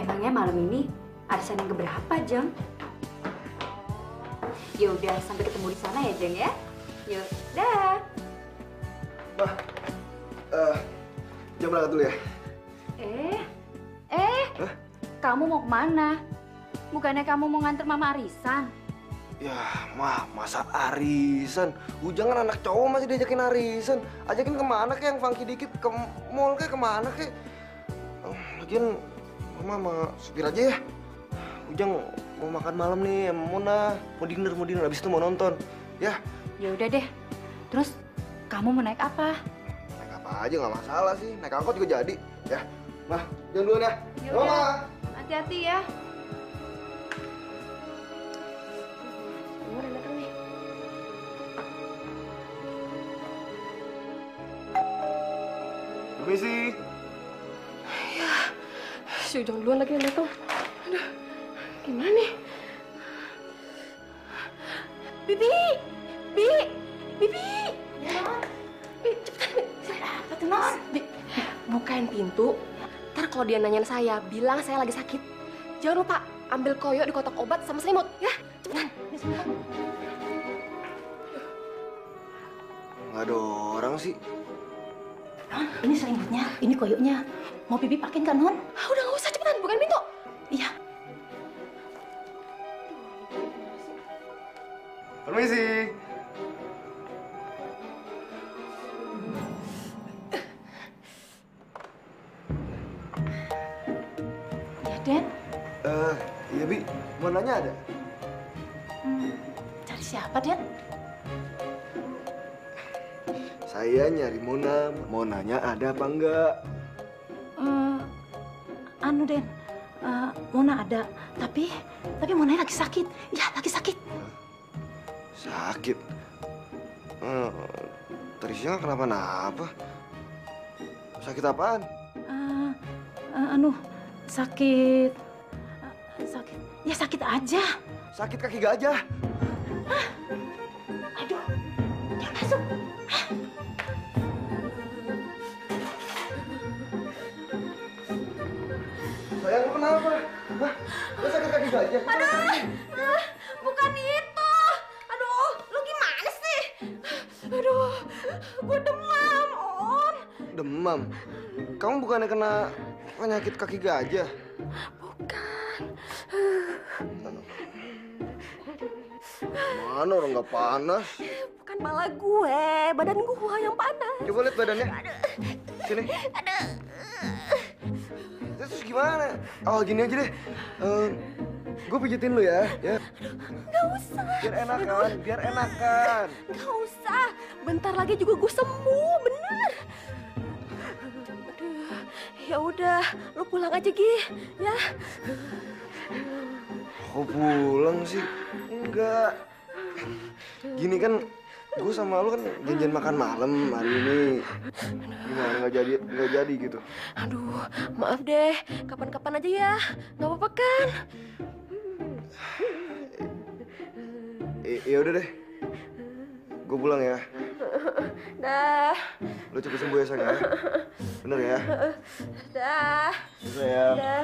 Emangnya malam ini arisan yang keberapa, Jeng? Ya udah, sampai ketemu di sana ya, Jeng ya. Yuk, dah. Mah, Jeng berangkat dulu ya. Hah? Kamu mau kemana? Bukannya kamu mau nganter mama arisan? Ya, Mah, masa arisan? Ujang kan anak cowok masih diajakin arisan. Ajakin kemana kek yang funky dikit? Ke mall kek, kemana kek? Lagian, Mama sama supir aja ya. Ujang mau makan malam nih, mau dinner. Abis itu mau nonton. Ya. Ya udah deh. Terus kamu mau naik apa? Naik apa aja nggak masalah sih. Naik angkot juga jadi. Ya, Mah, jalan duluan ya. Ya udah. Hati-hati ya. Udah datang nih. Permisi. Ya, si Ujang duluan lagi yang datang. Aduh, gimana nih? Bibi! Bibi! Ya, Non. Bi, cepetan, Bi. Apa tuh, Non? Bi, bukain pintu. Ntar kalau dia nanyain saya, bilang saya lagi sakit. Jangan lupa, ambil koyo di kotak obat sama selimut, ya? Cepetan. Nggak ada orang sih. Non, ini selimutnya, ini koyoknya. Mau Bibi pakein kan, Non? Ah, udah nggak usah, cepetan, bukain pintu. Iya. Permisi. Ya, Den. Iya, Bi. Mau nanya ada? Cari siapa, Den? Saya nyari Mona. Mau nanya ada apa enggak? Anu, Den. Mona ada, tapi Mona lagi sakit. Ya, lagi sakit. Sakit? Tadi siang kenapa-napa? Sakit apaan? Sakit. Ya, sakit aja. Sakit kaki gajah. Aduh, dia masuk. Sayang, lu kenapa? Hah? Lu sakit kaki gajah? Bukan itu. Aduh, lu gimana sih? Aduh, gue demam, Om. Demam? Kamu bukannya kena penyakit kaki gajah? Bukan. Mana orang nggak panas? Bukan malah gue, badan gue yang panas. Coba lihat badannya. Sini. Terus gimana? Oh, gini aja deh. Gue pijitin lu ya. Gak usah. Biar enakan. Gak usah. Bentar lagi juga gue sembuh, bener. Aduh, ya udah, lu pulang aja, Gi. Ya. Kok pulang sih? Enggak. Gini kan, gue sama lu kan janjian makan malam hari ini. Gimana nggak jadi gitu? Aduh, maaf deh. Kapan-kapan aja ya. Nggak apa-apa kan? Ya udah deh. Gue pulang ya. Dah. Lu cepet sembuh ya, sayang ya. Bener ya? Dah. Sayang. Dah.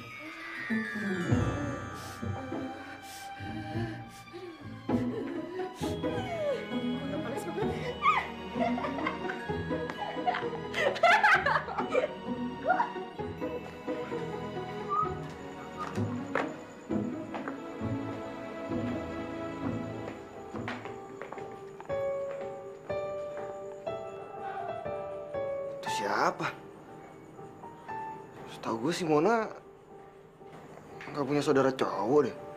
Itu siapa? Setahu gue si Mona nggak punya saudara cowok deh.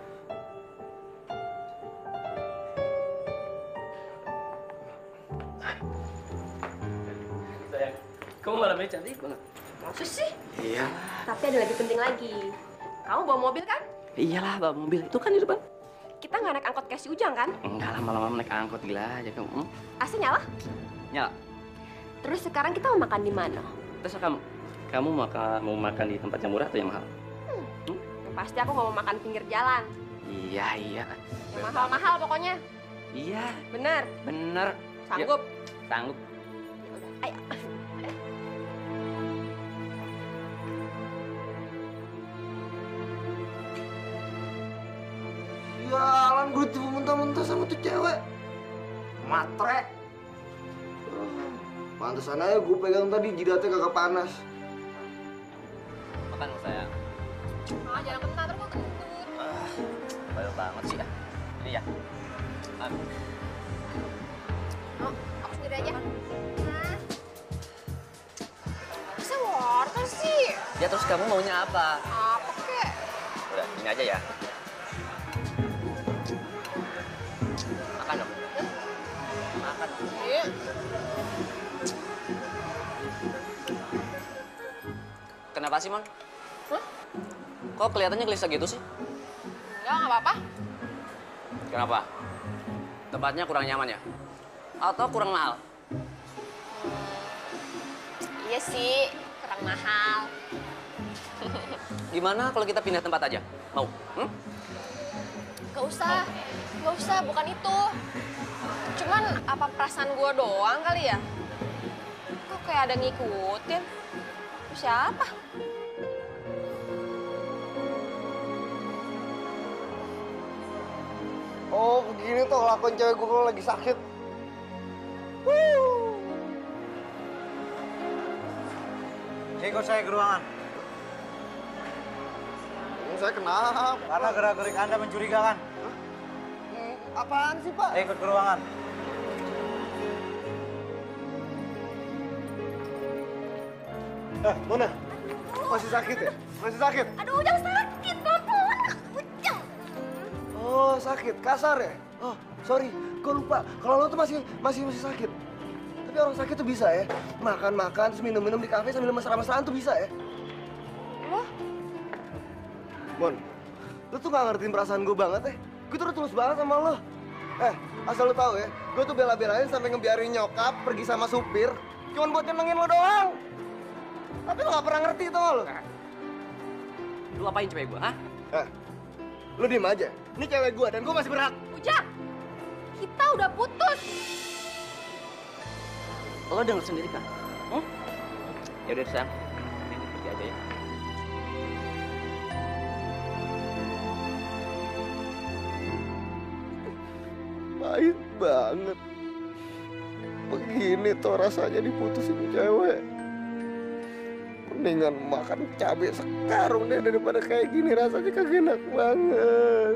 Sayang, kamu malamnya cantik banget. Masa sih? Iya. Tapi ada lagi penting lagi. Kamu bawa mobil kan? Iyalah, bawa mobil. Itu kan di depan. Kita nggak naik angkot kayak si Ujang kan? Enggak lama-lama naik angkot, gila aja kamu. AC nyala? Nyala. Terus sekarang kita mau makan di mana? Terus kamu mau makan di tempat yang murah atau yang mahal? Ya, pasti aku nggak mau makan pinggir jalan. Iya. Yang mahal-mahal pokoknya. Iya. Bener. Sanggup? Sanggup. Ayo. muntah-muntah sama tuh cewek. Matre. Pantesan aja gue pegang tadi jidatnya kagak panas. Makan sayang. Jangan kena, terus gue kentut. Bayar banget sih ya. Ini ya. Oh, aku sendiri aja. Nah. Bisa wortel sih. Ya terus kamu maunya apa? Apa kek? Udah, ini aja ya. Makan dong. Makan. Iya. Kenapa sih, Mon? Hah? Kok kelihatannya gelisah gitu sih? Enggak apa-apa. Kenapa? Tempatnya kurang nyaman ya? Atau kurang mahal? Iya sih, kurang mahal. Gimana kalau kita pindah tempat aja? Mau? Gak usah, bukan itu. Cuman apa perasaan gue doang kali ya? Kok kayak ada ngikutin? Siapa? Oh, begini tuh kelakuan cewek gue kalau lagi sakit. Ikut saya ke ruangan. Saya kenapa? Karena gerak-gerik Anda mencurigakan. Apaan sih, Pak? Ikut ke ruangan. Mona, masih sakit ya? Masih sakit? Aduh, Ujang sakit, pelan-pelan. Ujang. Oh, sakit. Kasar ya? Oh, sorry. Gue lupa. Kalau lo tuh masih sakit. Tapi orang sakit tuh bisa ya? Makan-makan, terus minum-minum di kafe sambil mesra-mesraan tuh bisa ya? Lo? Mon, lo tuh gak ngertiin perasaan gue banget ya? Gue tuh udah tulus banget sama lo. Asal lo tahu ya, gue tuh bela-belain sampai ngebiarin nyokap pergi sama supir cuman buat nyenengin lo doang. Tapi lo gak pernah ngerti tuh lo. Lu apain cewek gua, ha? Lo diem aja. Ini cewek gue dan gue masih berhak. Ujang, kita udah putus. Lo denger sendiri kan? Ya udah sayang, ini pergi aja ya. Pahit banget. Begini tuh rasanya diputusin cewek. Mendingan makan cabai sekarung deh daripada kayak gini, rasanya kagak enak banget.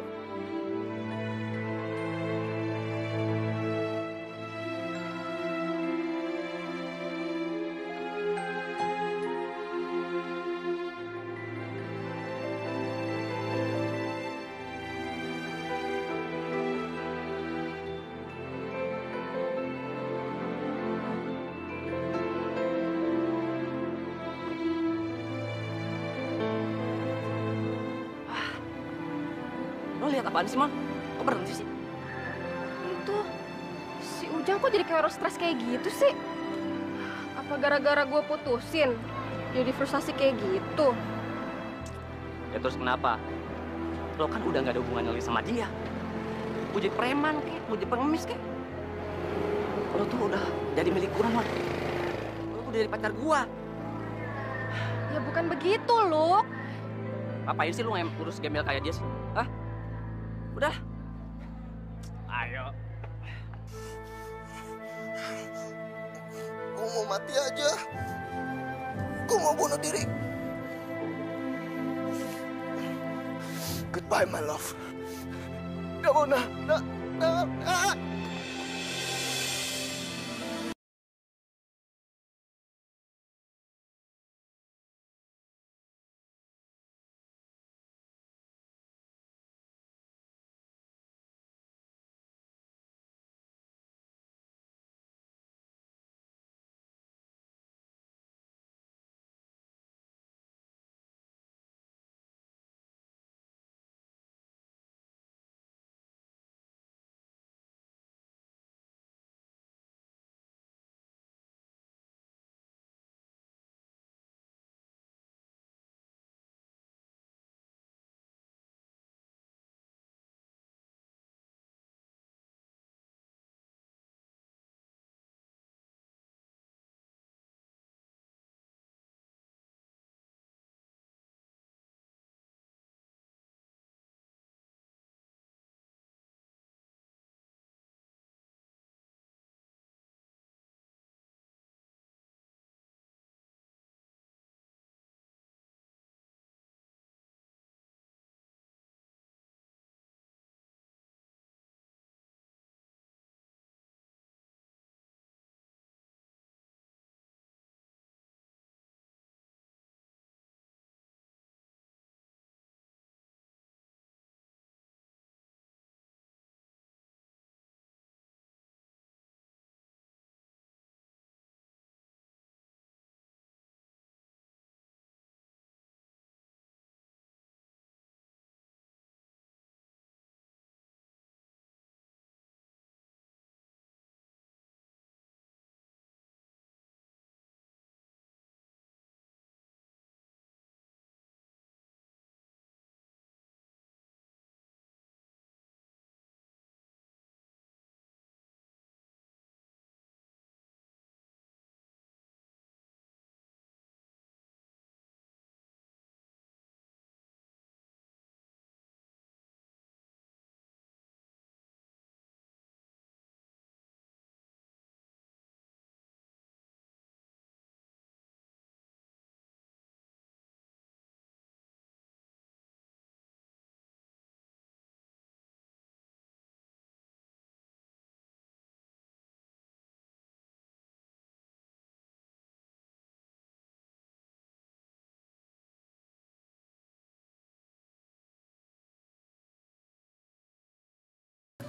Lo lihat apaan sih, Mon? Kok berhenti sih? Itu, si Ujang kok jadi kayak orang stres kayak gitu sih? Apa gara-gara gue putusin? Jadi frustasi kayak gitu? Ya terus kenapa? Lo kan udah gak ada hubungannya lagi sama dia. Mau jadi preman kek, mau jadi pengemis kek. Lo tuh udah jadi milik gua, Mon. Lo tuh udah jadi pacar gua. Ya bukan begitu, Luk. Ngapain sih lu ngurus gembel kayak dia sih? Hah? Udah. Ayo. Gue mau mati aja. Gue mau bunuh diri. Goodbye, my love. Gak mau, nah.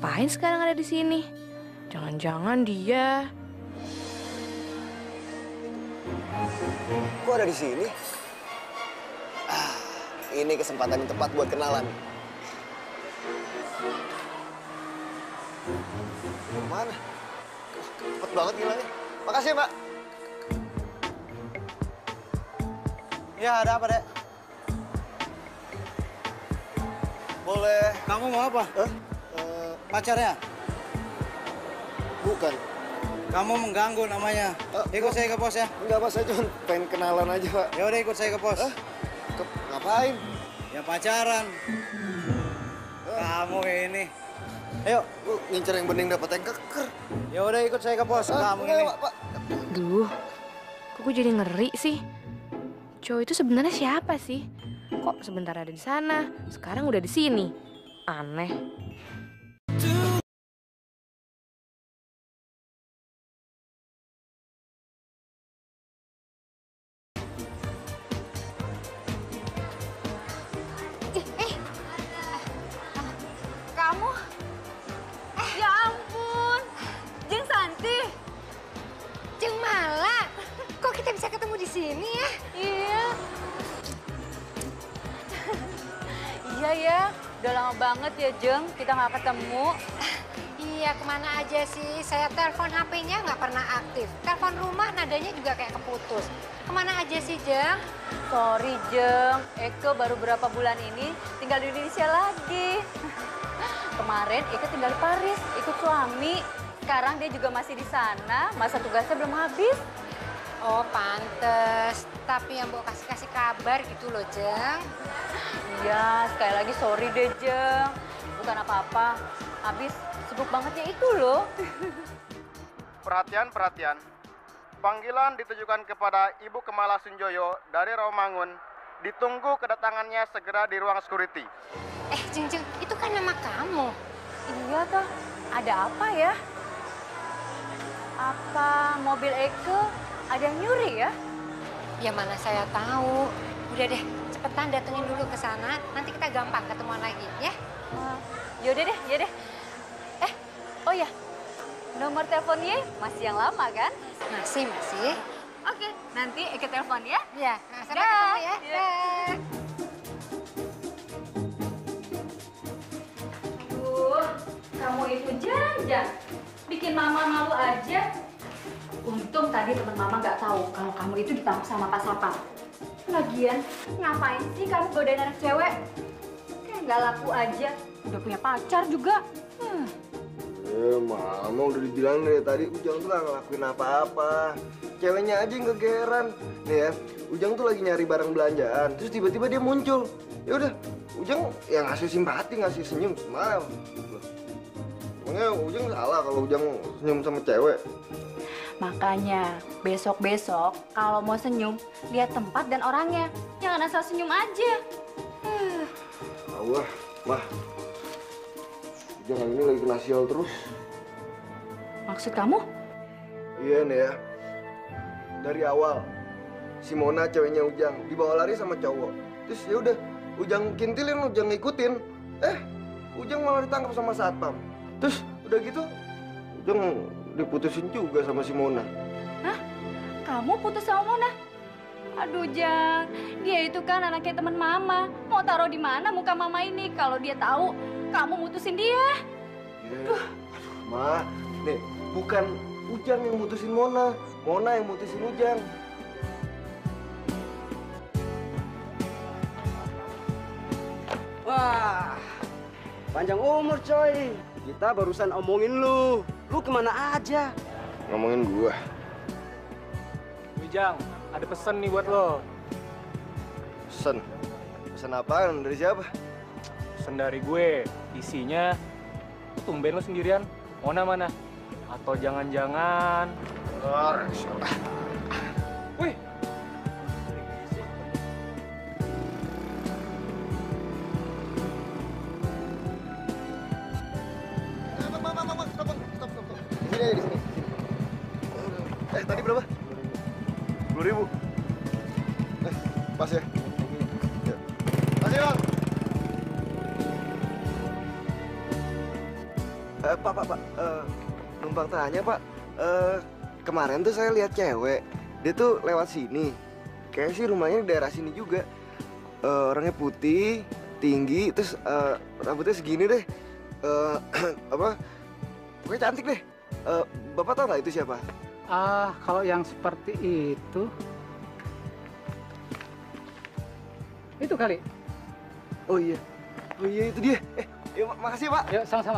ngapain sekarang ada di sini? Jangan-jangan dia... Kok ada di sini? Ini kesempatan yang tepat buat kenalan. Mana? Wah, cepet banget ngilangnya. Makasih ya, Mbak. Ya, ada apa, Dek? Boleh. Kamu mau apa? Pacarnya? Bukan. Kamu mengganggu namanya. Ikut saya ke pos ya. Enggak, Pak. Saya cuma pengen kenalan aja, Pak. Ya udah ikut saya ke pos. Ngapain? Ya pacaran. Kamu ini. Ayo. Lu ngincer yang bening dapat yang keker. Ya udah ikut saya ke pos. Kamu ini. Pak. Duh, kok gue jadi ngeri sih? Cowok itu sebenarnya siapa sih? Kok sebentar ada di sana, sekarang udah di sini? Aneh. Kamu? Ya ampun. Jeng Santi. Jeng Mala, kok kita bisa ketemu di sini ya? Iya. Iya ya, udah lama banget ya Jeng, kita nggak ketemu. Iya, kemana aja sih? Saya telepon HP-nya nggak pernah aktif. Telepon rumah nadanya juga kayak keputus. Kemana aja sih, Jeng? Sorry Jeng, Eko baru berapa bulan ini tinggal di Indonesia lagi. Kemarin Eko tinggal di Paris, ikut suami. Sekarang dia juga masih di sana, masa tugasnya belum habis. Oh, pantes. Tapi yang mau kasih kabar gitu loh, Jeng. Iya, sekali lagi sorry deh Jeng. Bukan apa-apa, habis sibuk bangetnya itu loh. Perhatian, perhatian. Panggilan ditujukan kepada Ibu Kemala Sunjoyo dari Rawamangun. Ditunggu kedatangannya segera di ruang security. Jeng, itu kan nama kamu. Iya toh, ada apa ya? Apa mobil Eko ada yang nyuri ya? Ya mana saya tahu. Udah deh, cepetan datengin dulu ke sana. Nanti kita gampang ketemuan lagi, ya? Yaudah deh, yaudah. Oh ya, nomor teleponnya masih yang lama kan? Masih. Oke, nanti Eko telepon ya. Ya, sampai Dah. ketemu ya. Iya. Dah. Aduh, kamu itu jangan bikin mama malu aja. Untung tadi teman mama nggak tahu kalau kamu itu ditangkap sama Pak Sapam. Lagian, ngapain sih kamu godain anak cewek? Kayak nggak laku aja. Udah punya pacar juga. Mama udah dibilang dari tadi Ujang tuh gak ngelakuin apa-apa. Ceweknya aja yang kegeran. Nih ya, Ujang tuh lagi nyari barang belanjaan. Terus tiba-tiba dia muncul. Ya udah, Ujang yang ngasih simpati, ngasih senyum, smile. Emangnya Ujang salah kalau Ujang senyum sama cewek? Makanya besok-besok kalau mau senyum, lihat tempat dan orangnya. Jangan asal senyum aja. Allah, Mah. Ujang ini lagi kena sial terus. Maksud kamu? Iya nih ya. Dari awal si Mona ceweknya Ujang dibawa lari sama cowok. Terus ya udah, Ujang kintilin, Ujang ngikutin. Ujang malah ditangkap sama satpam. Terus udah gitu, Ujang diputusin juga sama si Mona. Hah? Kamu putus sama Mona? Aduh Jang, dia itu kan anaknya teman mama. Mau taruh di mana muka mama ini kalau dia tahu kamu mutusin dia? Aduh, Ma, nih bukan Ujang yang mutusin Mona, Mona yang mutusin Ujang. Wah, panjang umur coy. Kita barusan omongin lu. Lu kemana aja? Ngomongin gua. Ujang, ada pesan nih buat lo. Pesan? Pesan apaan? Dari siapa? Pesan dari gue. Isinya, tumben lo sendirian. Mona mana? Atau jangan-jangan... Wih! Stop. Di sini. Tadi berapa? 10.000. Pas ya? Ya. Pas ya, Bang? Pak. Numpang tanya, Pak. Kemarin tuh saya lihat cewek. Dia tuh lewat sini. Kayaknya sih rumahnya di daerah sini juga. Orangnya putih, tinggi, terus rambutnya segini deh. Pokoknya cantik deh. Bapak tahu nggak itu siapa? Kalau yang seperti itu kali. Oh iya itu dia. Yuk, makasih Pak. Yuk, sama-sama.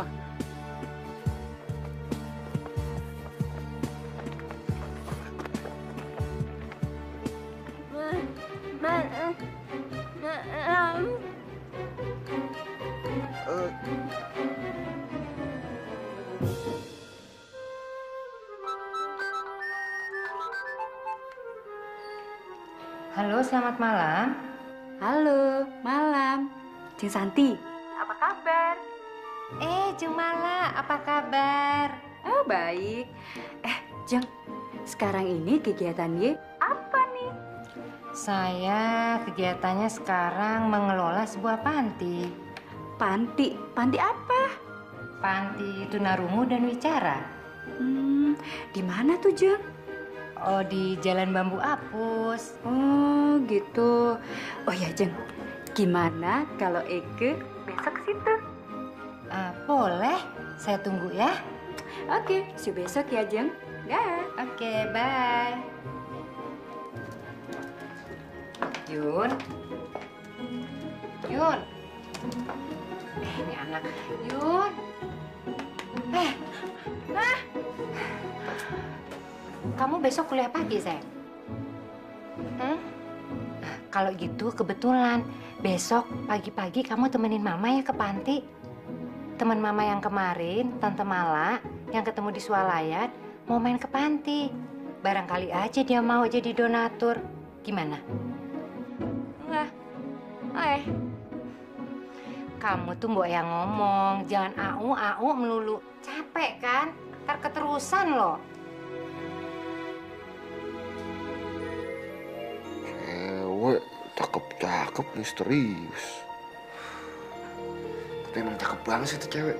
Halo, selamat malam. Halo, malam. Cing Santi. Apa kabar? Jeng Mala, apa kabar? Oh, baik. Jeng, sekarang ini kegiatannya apa nih? Saya kegiatannya sekarang mengelola sebuah panti. Panti apa? Panti Tunarungu dan Wicara. Di mana tuh, Jeng? Oh, di Jalan Bambu Apus. Oh, gitu. Oh ya, Jeng. Gimana kalau Eke besok ke situ? Boleh, saya tunggu ya. Oke, see you besok ya, Jeng. Dah. Oke, bye. Yun. Ini anak. Yun. Kamu besok kuliah pagi, sayang? Kalau gitu kebetulan. Besok pagi-pagi kamu temenin Mama ya ke panti. Teman Mama yang kemarin, Tante Mala, yang ketemu di Swalayan, mau main ke panti. Barangkali aja dia mau jadi donatur. Gimana? Enggak. Kamu tuh mbok yang ngomong, jangan au melulu. Capek kan? Ntar keterusan loh. Cewek, cakep, misterius. Tapi emang cakep banget sih tuh cewek.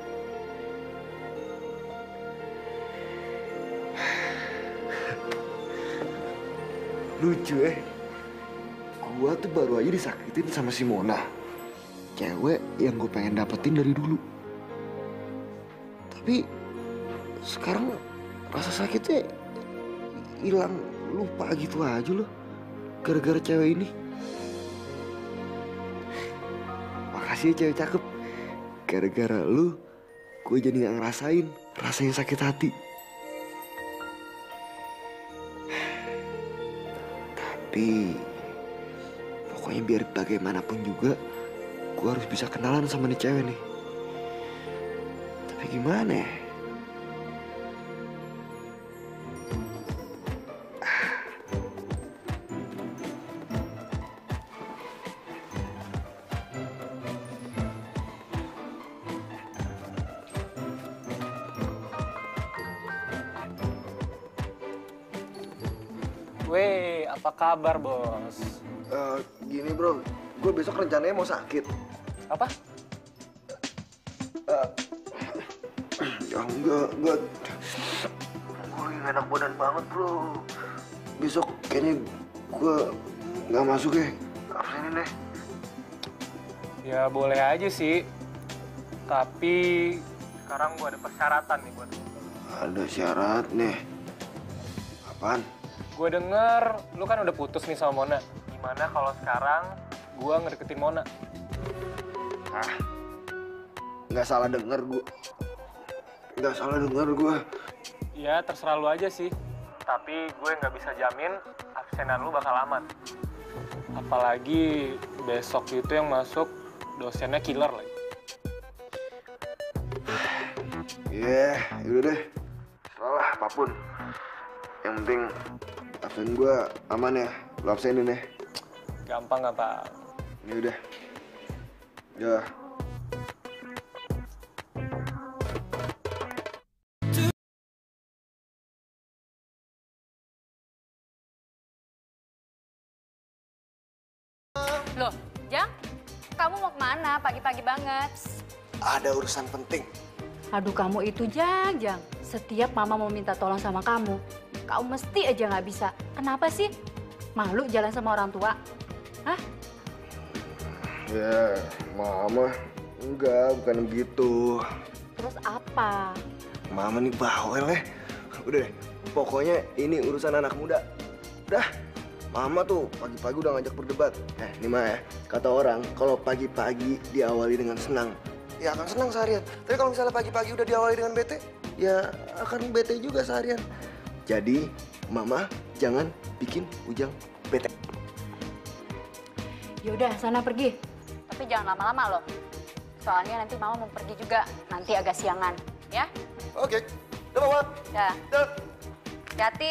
Lucu gua tuh baru aja disakitin sama si Mona. Cewek yang gue pengen dapetin dari dulu. Tapi sekarang rasa sakitnya hilang, lupa gitu aja loh. Gara-gara cewek ini. Makasih ya cewek cakep. Gara-gara lu, gue jadi gak ngerasain rasanya sakit hati. Tapi pokoknya biar bagaimanapun juga, gue harus bisa kenalan sama nih cewek nih. Tapi gimana ya? Weh, apa kabar, Bos? Gini bro, gue besok rencananya mau sakit. Apa? Ya enggak. Gue gak enak badan banget bro. Besok kayaknya gue gak masuk ya. Absenin deh. Ya boleh aja sih. Tapi sekarang gue ada persyaratan nih buat lu. Ada syarat nih. Apaan? Gue denger lu kan udah putus nih sama Mona. Gimana kalau sekarang gue ngedeketin Mona? Nggak salah denger gue. Ya terserah lu aja sih. Tapi gue nggak bisa jamin absenan lu bakal aman. Apalagi besok itu yang masuk dosennya killer lagi. Iya, yaudah deh. Salah apapun. Yang penting absen gue aman ya. Lu absenin ya. Gampang apa? Ya udah. Ya. Loh, Jang, kamu mau kemana pagi-pagi banget? Ada urusan penting. Aduh, kamu itu Jang. Setiap mama mau minta tolong sama kamu mesti aja nggak bisa. Kenapa sih? Malu jalan sama orang tua? Hah? Ya, Mama. Enggak, bukan begitu. Terus apa? Mama nih bawel ya. Udah deh, pokoknya ini urusan anak muda. Udah, Mama tuh pagi-pagi udah ngajak berdebat. Ini mah ya, kata orang kalau pagi-pagi diawali dengan senang, ya akan senang seharian. Tapi kalau misalnya pagi-pagi udah diawali dengan bete, ya akan bete juga seharian. Jadi, Mama jangan bikin Ujang bete. Yaudah, sana pergi. Tapi jangan lama-lama loh. Soalnya nanti Mama mau pergi juga. Nanti agak siangan, ya? Oke. Udah, Mama. Ya. Udah. Hati.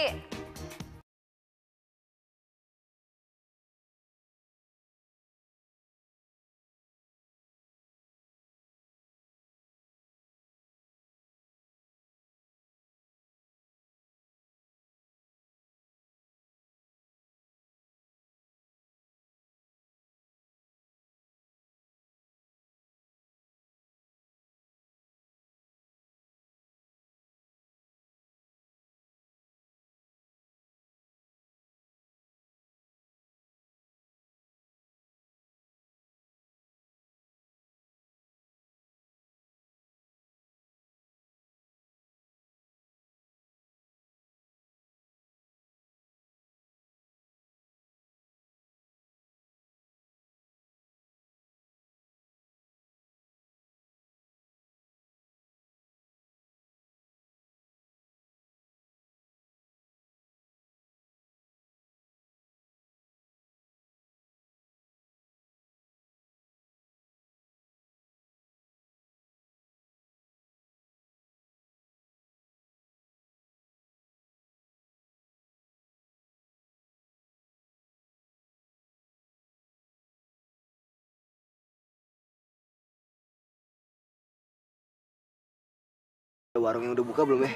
Warung yang udah buka belum ya?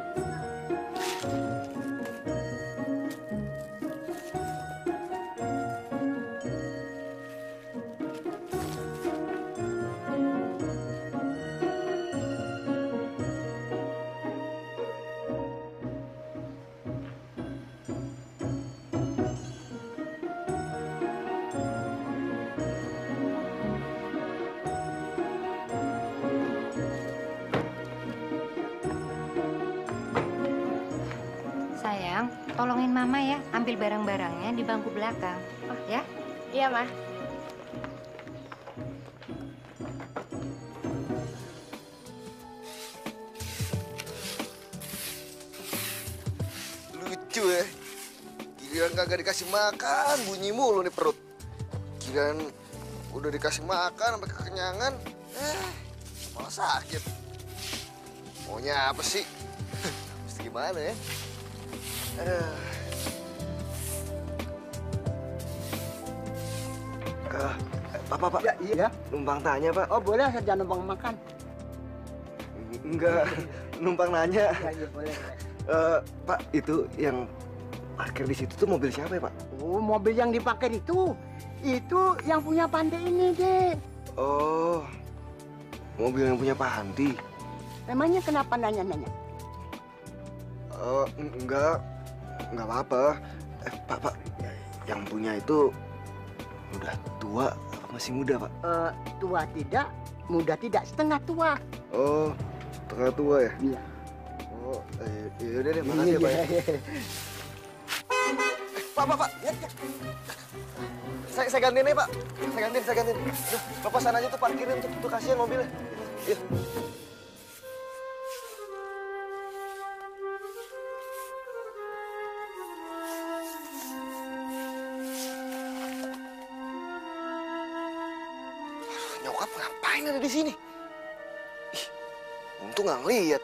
Sayang, tolongin Mama ya, ambil barang-barangnya di bangku belakang. Oh, ya? Iya, Ma. Lucu ya. Giliran kagak dikasih makan, bunyi mulu nih perut. Giliran udah dikasih makan sampai kekenyangan, malah sakit. Maunya apa sih? Mesti gimana ya? Pak. Ya, iya. Numpang tanya, Pak. Oh, boleh saja numpang makan. Enggak, numpang nanya. Iya, boleh. Pak, itu yang parkir di situ tuh mobil siapa ya, Pak? Oh, mobil yang dipakai itu yang punya pantai ini, Dek. Oh, mobil yang punya Pak Hanti. Memangnya kenapa nanya-nanya? Enggak apa-apa. Pak, yang punya itu udah tua apa masih muda, Pak? Tua tidak, muda tidak, setengah tua. Oh, setengah tua ya? Iya. Oh, yaudah deh, makasih ya, Pak. Pak. Ya. Saya gantiin ya, Pak. Saya gantiin. Udah, Bapak sana aja tuh parkirin untuk kasihan mobilnya. Iya. Nyokap ngapain ada di sini? Ih, untung nggak ngeliat.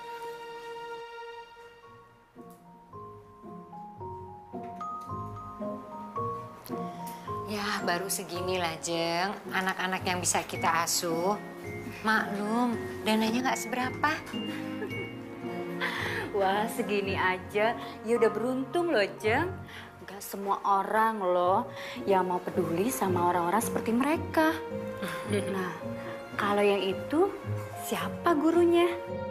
Ya, baru segini lah, Jeng. Anak-anak yang bisa kita asuh. Maklum, dananya nggak seberapa. Wah, segini aja. Ya udah beruntung loh, Jeng. Gak semua orang loh yang mau peduli sama orang-orang seperti mereka. Nah, Kalau yang itu, siapa gurunya?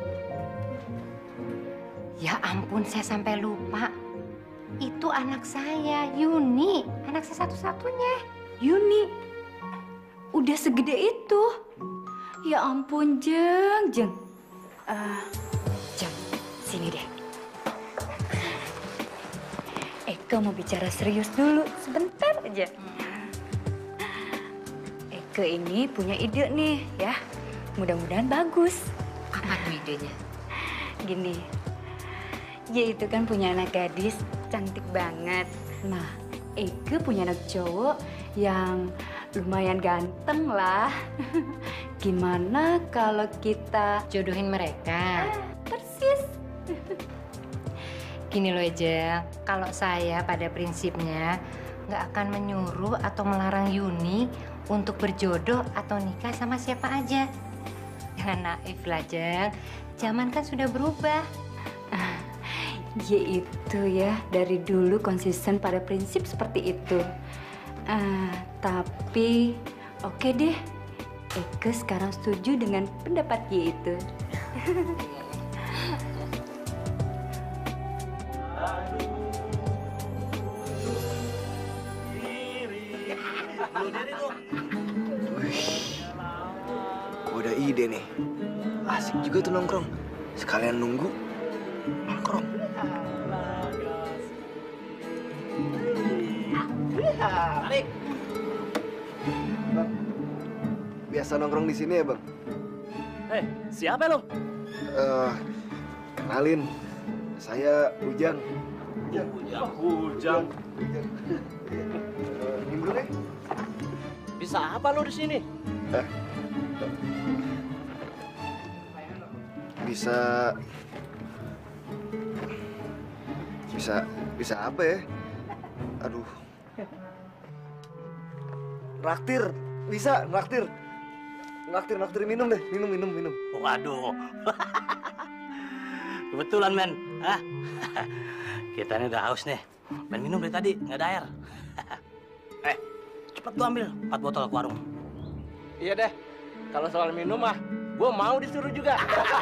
Ya ampun, saya sampai lupa. Itu anak saya, Yuni. Anak saya satu-satunya. Yuni. Udah segede itu. Ya ampun, Jeng. Jeng, sini deh. Eke mau bicara serius dulu, sebentar aja. Eke ini punya ide nih, ya. Mudah-mudahan bagus. Apa tuh idenya? Gini, dia itu kan punya anak gadis cantik banget. Nah, Eke punya anak cowok yang lumayan ganteng lah. Gimana kalau kita jodohin mereka? Persis. Gini loh aja, kalau saya pada prinsipnya nggak akan menyuruh atau melarang Yuni untuk berjodoh atau nikah sama siapa aja. Jangan naif lah, Jeng. Zaman kan sudah berubah. Dia itu ya dari dulu konsisten pada prinsip seperti itu. Tapi oke deh, Eke sekarang setuju dengan pendapat dia itu. Udah ide nih. Asik juga tuh nongkrong. Sekalian nunggu nongkrong. Balik. Bang, biasa nongkrong di sini ya, Bang? Siapa lo? Kenalin, saya Ujang. Ujang. Minum dulu deh. Bisa apa lo di sini? Bisa apa ya? Aduh. Naktir, bisa naktir. Naktir minum deh, minum. Waduh. Kebetulan, men. Kita ini udah haus nih. Men minum dari tadi, nggak ada air. Cepet gua ambil 4 botol ke warung. Iya deh, kalau soal minum mah, gue mau disuruh juga.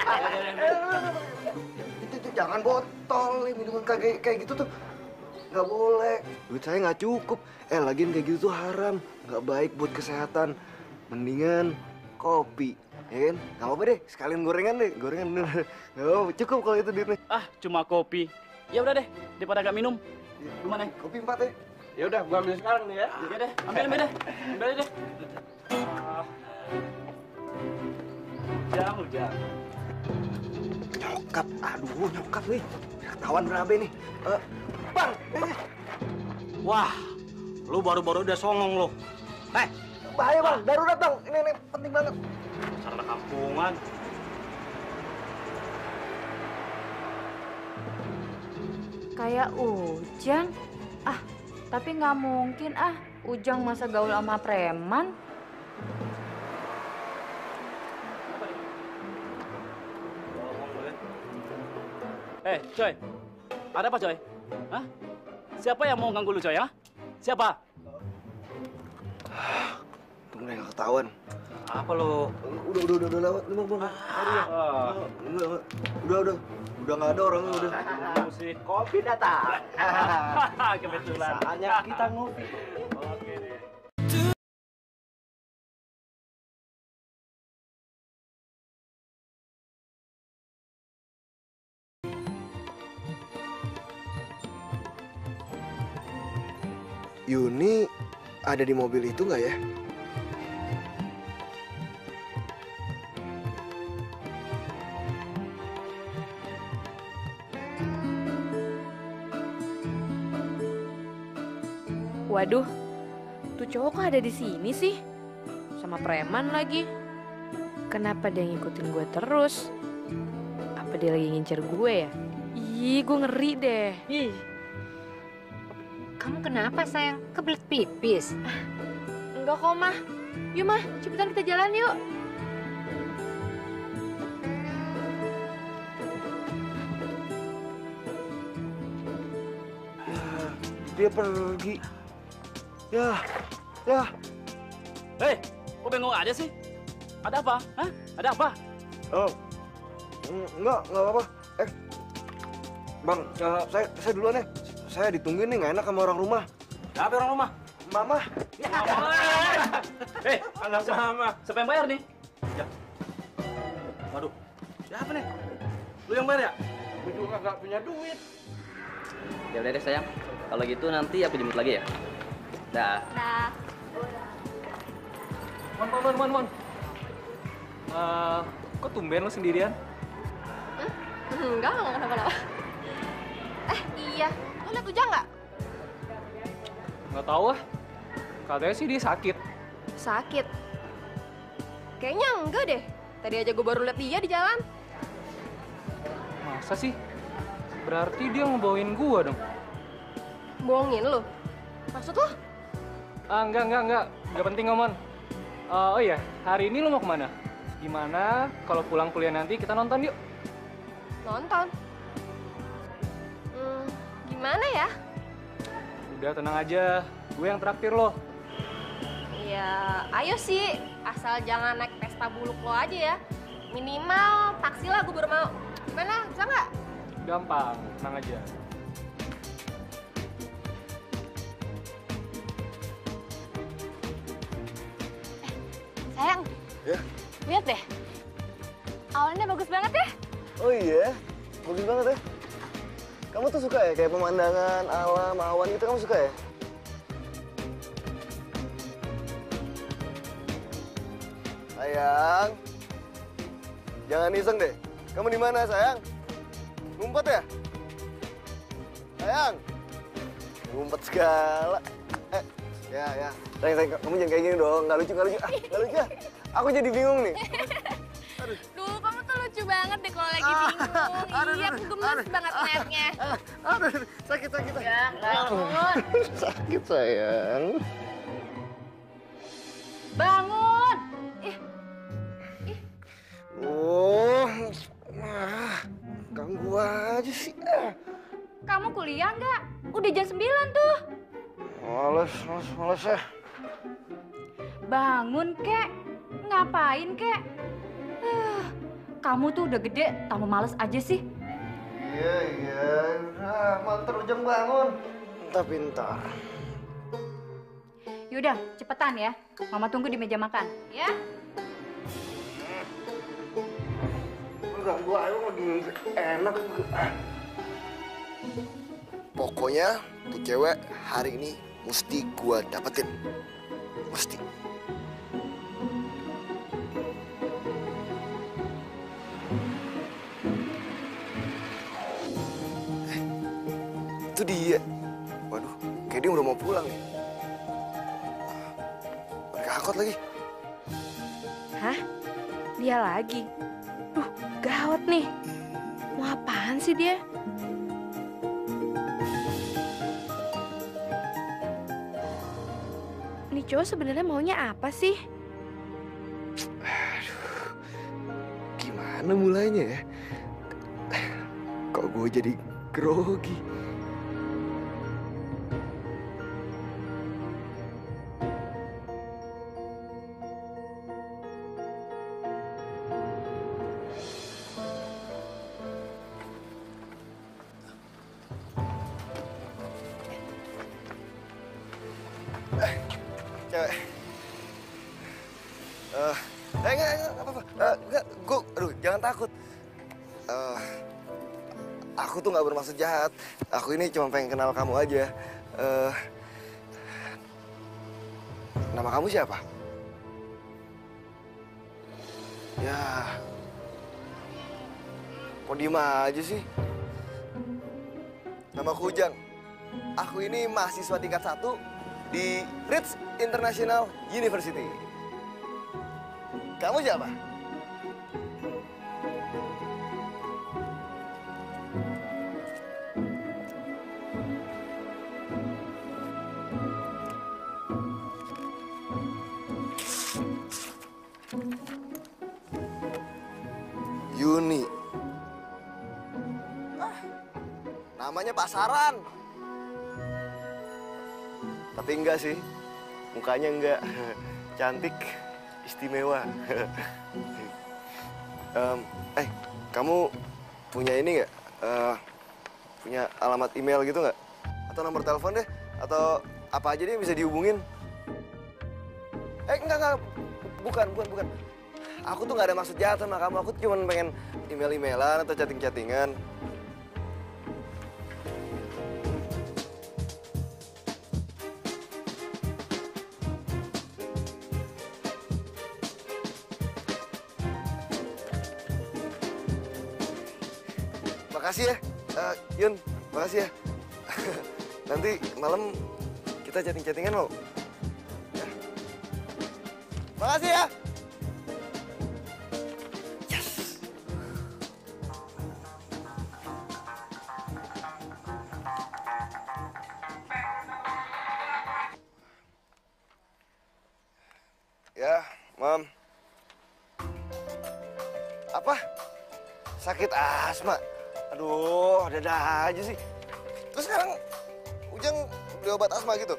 Itu jangan botol, minuman kayak gitu tuh nggak boleh. Duit saya nggak cukup. Lagian kayak gitu tuh haram, nggak baik buat kesehatan. Mendingan kopi, ya kan? Nggak apa-apa deh, sekalian gorengan deh, bener. Nggak apa-apa, cukup kalau itu duitnya. Cuma kopi. Ya udah deh, daripada gak minum. Gimana? Kopi 4 ya. Ya udah, gua ambil sekarang nih ya. Iya deh, ambil deh. Ujang. Nyokap nih. Ketahuan berapa nih? Bang. Wah, lu baru-baru udah songong lu. Bahaya, Bang. Darurat, Bang. Ini penting banget. Sarana kampungan. Kayak Ujang. Tapi nggak mungkin Ujang masa gaul sama preman. Coy. Ada apa, Coy? Siapa yang mau ganggu lu, Coy, ya? Siapa? Tunggu deh, nggak ketahuan. Apa lu? Udah lewat, Bang. Udah nggak ada orangnya, udah. Musik kopi datang. Kebetulan. Saatnya kita ngopi. Oke deh. Yuni ada di mobil itu nggak ya? Waduh, tuh cowok kok ada di sini sih? Sama preman lagi. Kenapa dia ngikutin gue terus? Apa dia lagi ngincer gue ya? Ih, gue ngeri deh. Kamu kenapa, sayang? Kebelet pipis? Enggak kok, Mah. Yuk, Mah, cepetan kita jalan yuk. Dia pergi. Ya. Kok bengong aja sih? Ada apa? Hah? Ada apa? Oh, enggak apa-apa. Bang, saya duluan ya. Saya ditungguin nih, nggak enak sama orang rumah. Siapa orang rumah? Mama. Ya. Anak mama. Siapa yang bayar nih? Ya. Waduh, siapa nih? Lu yang bayar ya? Gue juga nggak punya duit. Ya udah deh sayang. Kalau gitu nanti aku jemput lagi ya. Dah. Nah, Mon. Kok tumben lo sendirian? Enggak kenapa-napa. Iya, lu lihat Ujang nggak? Nggak tahu ah. Katanya sih dia sakit. Sakit? Kayaknya enggak deh. Tadi aja gue baru lihat dia di jalan. Masa sih? Berarti dia ngebawain gua dong. Bohongin lu? Maksud lu? Enggak. Nggak penting, Omon. Oh iya, hari ini lo mau kemana? Gimana kalau pulang kuliah nanti kita nonton yuk? Nonton? Gimana ya? Udah tenang aja, gue yang traktir lo. Ya, ayo sih. Asal jangan naik pesta buluk lo aja ya. Minimal taksi lah gue baru mau. Gimana? Bisa nggak? Gampang, tenang aja. Sayang. Ya? Lihat deh. Awannya bagus banget ya. Oh iya, bagus banget ya. Kamu tuh suka ya kayak pemandangan, alam, awan gitu, kamu suka ya? Sayang, jangan iseng deh. Kamu di mana, sayang? Ngumpet ya? Sayang, ngumpet segala. Ya. Sayang, kamu jangan kayak gini dong. Nggak lucu. Nggak lucu. Aku jadi bingung nih. Duh, kamu tuh lucu banget deh kalau lagi bingung. Iya, aku gemes banget ngeliatnya. Aduh, sakit. Ya, bangun. Sakit, sayang. bangun! Ganggu aja sih. Kamu kuliah nggak? Udah jam 9 tuh. Males ya. Bangun, Kek. Ngapain, Kek? Kamu tuh udah gede, tambah males aja sih. Iya. Mantar Ujang bangun. Pintar. Yaudah, cepetan ya. Mama tunggu di meja makan, ya? Ganggu aja lagi enak. Pokoknya tuh cewek hari ini mesti gua dapetin. Mesti. Itu dia. Waduh, kayak dia udah mau pulang nih. Mereka angkot lagi. Hah? Dia lagi? Duh, gawat nih. Mau apaan sih dia? Ini cowok sebenarnya maunya apa sih? Gimana mulainya ya? Kok gue jadi grogi? Cewek. Enggak apa-apa. Aduh, jangan takut. Aku tuh nggak bermaksud jahat. Aku ini cuma pengen kenal kamu aja. Nama kamu siapa? Ya, kok diem aja sih? Namaku Ujang. Aku ini mahasiswa tingkat 1 di Ritz International University. Kamu siapa? Yuni. Namanya pasaran. Tapi enggak sih. Mukanya enggak cantik. istimewa. Kamu punya ini nggak? Punya alamat email gitu nggak? Atau nomor telepon deh? Atau apa aja deh bisa dihubungin? Enggak. Bukan. Aku tuh nggak ada maksud jahat sama kamu. Aku cuma pengen email-emailan atau chatting-chattingan. Makasih ya, Yun. Makasih ya. Nanti malam kita chatting-chattingan mau? Ya. Makasih ya. Yes. Ya, Mam. Apa? Sakit asma? Aduh, ada aja sih. Terus sekarang Ujang beli obat asma gitu?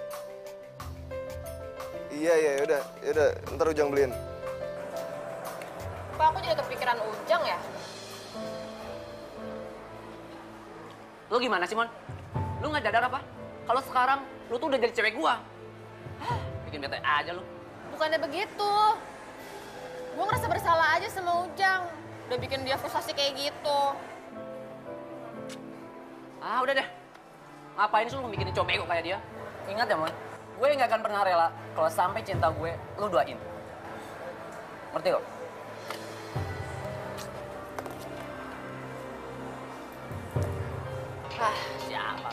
Iya, yaudah. Ntar Ujang beliin. Kok aku jadi kepikiran Ujang ya? Lu gimana sih, Mon? Lu nggak sadar apa? Kalau sekarang lu tuh udah jadi cewek gua. Bikin bete aja lu. Bukannya begitu. Gue ngerasa bersalah aja sama Ujang. Udah bikin dia frustasi kayak gitu. Ah, udah deh. Ngapain sih lu bikin cowok bego kayak dia? Ingat ya, Mon. Gue nggak akan pernah rela kalau sampai cinta gue lu duain. Ngerti kok? Siapa?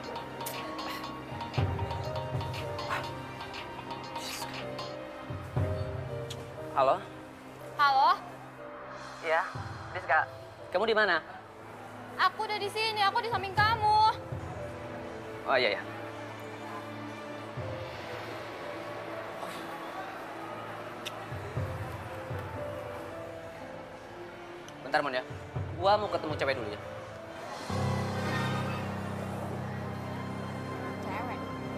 Halo? Halo? Iya, Rizka. Kamu di mana? Aku udah di sini, aku di samping kamu. Oh iya ya. Bentar, Mon ya. Gua mau ketemu cewek dulu ya. Cewek?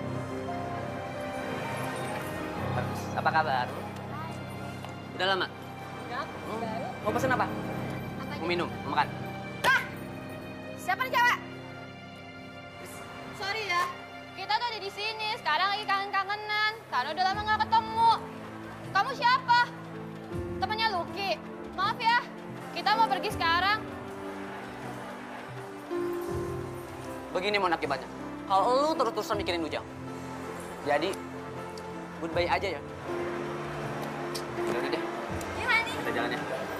Bagus. Apa kabar? Udah lama? Enggak, baru. Mau pesen apa? Mau minum? Mau makan? Siapa nih cewek? Sorry ya, kita tuh ada di sini. Sekarang lagi kangen-kangenan. Karena udah lama nggak ketemu. Kamu siapa? Temannya Lucky. Maaf ya, kita mau pergi sekarang. Begini Mon akibatnya. Kalau lu terus-terusan mikirin Ujang. Jadi, goodbye aja ya. Udah deh. Gimana nih? Kita jalan ya.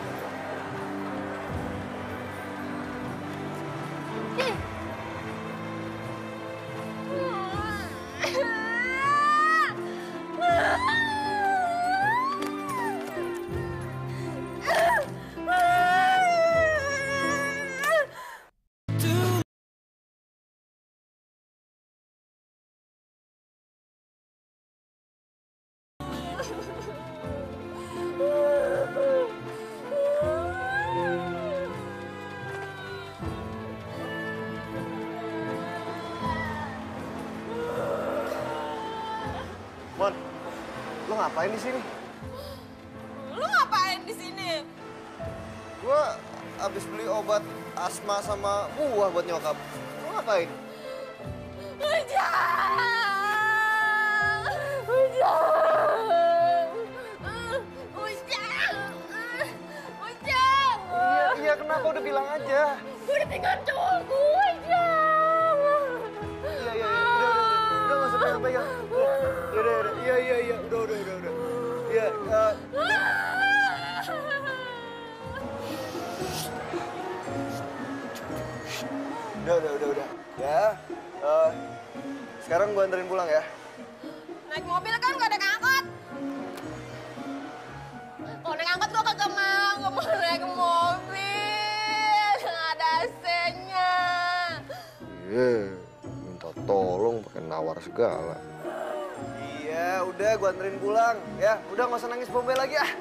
Mon, lo ngapain di sini? Lu ngapain di sini? Gua abis beli obat asma sama buah buat nyokap. Lo ngapain? Ujang! Iya, kenapa udah bilang aja? Gue udah tinggal cowok gue, Ujang! Iya, udah nggak usah pegang-pegang. Udah, iya, udah. Iya, udah. Ya, sekarang gua anterin pulang ya. Naik mobil kan gak ada angkot. Kalau naik angkot gue kagak mau. Gue mau naik mobil. Gak ada AC-nya. Minta tolong pakai nawar segala. Iya, udah gua anterin pulang. Ya, udah nggak usah nangis Bombay lagi ah.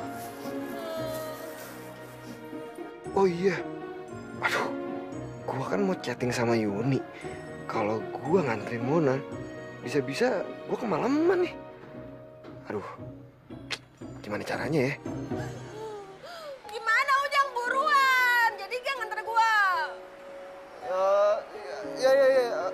Oh iya. Aduh. Gua kan mau chatting sama Yuni. Kalau gua nganterin Mona, bisa-bisa gua kemalaman nih. Aduh. Gimana caranya ya? Gimana Ujang, buruan? Jadi dia nganter gua. Ya.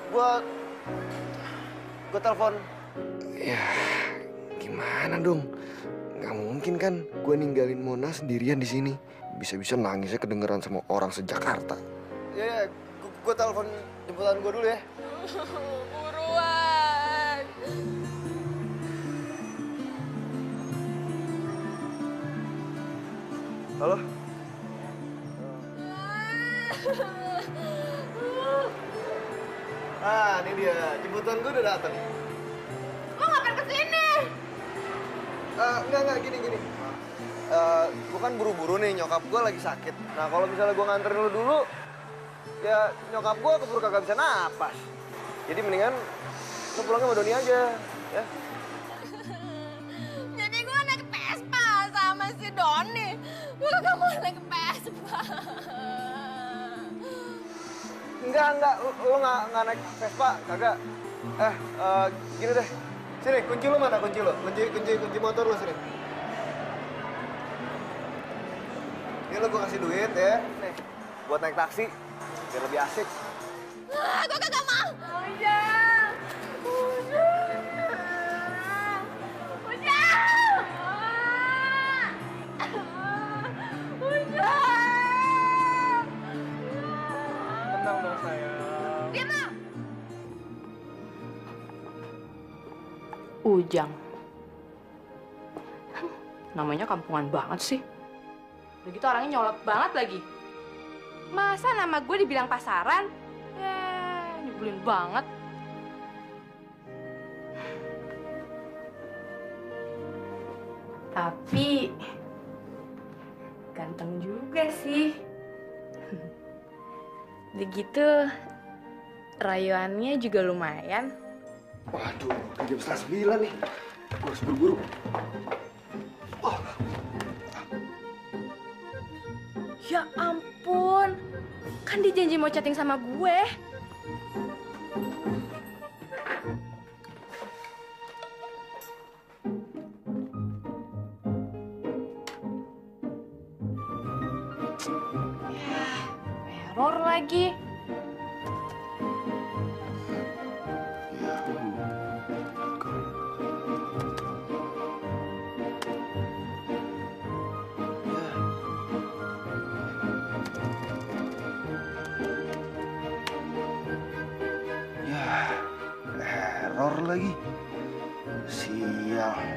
Gua telepon. Ya, gimana dong? Nggak mungkin kan gue ninggalin Mona sendirian di sini. Bisa-bisa nangisnya kedengeran sama orang se-Jakarta. Ya, gue telepon jemputan gue dulu ya. Buruan. Halo? Ini dia, jemputan gue udah datang. Lo ngapain kesini? Enggak, gini. Gue kan buru-buru nih, nyokap gue lagi sakit. Nah, kalau misalnya gue nganterin lu dulu, ya nyokap gue keburu kagak bisa napas. Jadi mendingan lu pulangnya sama Doni aja, ya. Jadi gue naik Vespa sama si Doni. Gue kagak mau naik Vespa. Enggak, lu nggak naik Vespa, kagak. Gini deh, sini kunci lu mana kunci lu? Kunci motor lu sini. Ini lu gue kasih duit ya, nih buat naik taksi, biar lebih asik. Gue kagak mau. Tenang dong sayang. Diam lo. Ujang. Namanya kampungan banget sih. Udah gitu orangnya nyolot banget lagi. Masa nama gue dibilang pasaran? Nyebelin banget. Tapi ganteng juga sih. Begitu rayuannya juga lumayan. Waduh, jam 8:30 nih. Gue harus buru-buru. Ya ampun, kan dia janji mau chatting sama gue. Error lagi. Error lagi. Sial.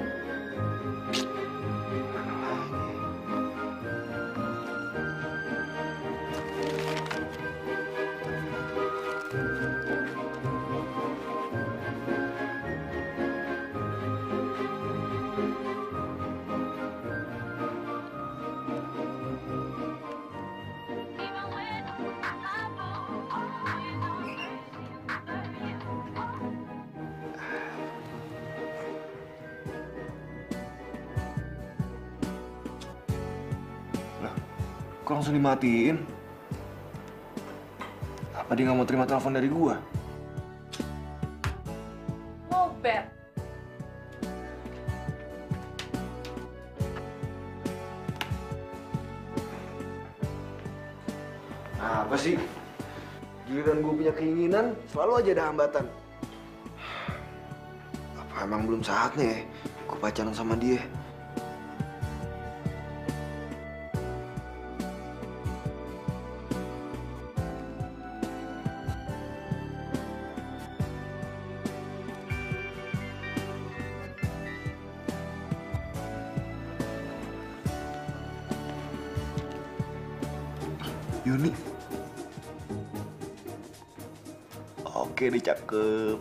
Kok langsung dimatiin? Apa dia nggak mau terima telepon dari gua? Lobet. Apa sih? Giliran gue punya keinginan, selalu aja ada hambatan. Apa emang belum saatnya ya gue pacaran sama dia? Yuni. Oke deh, cakep.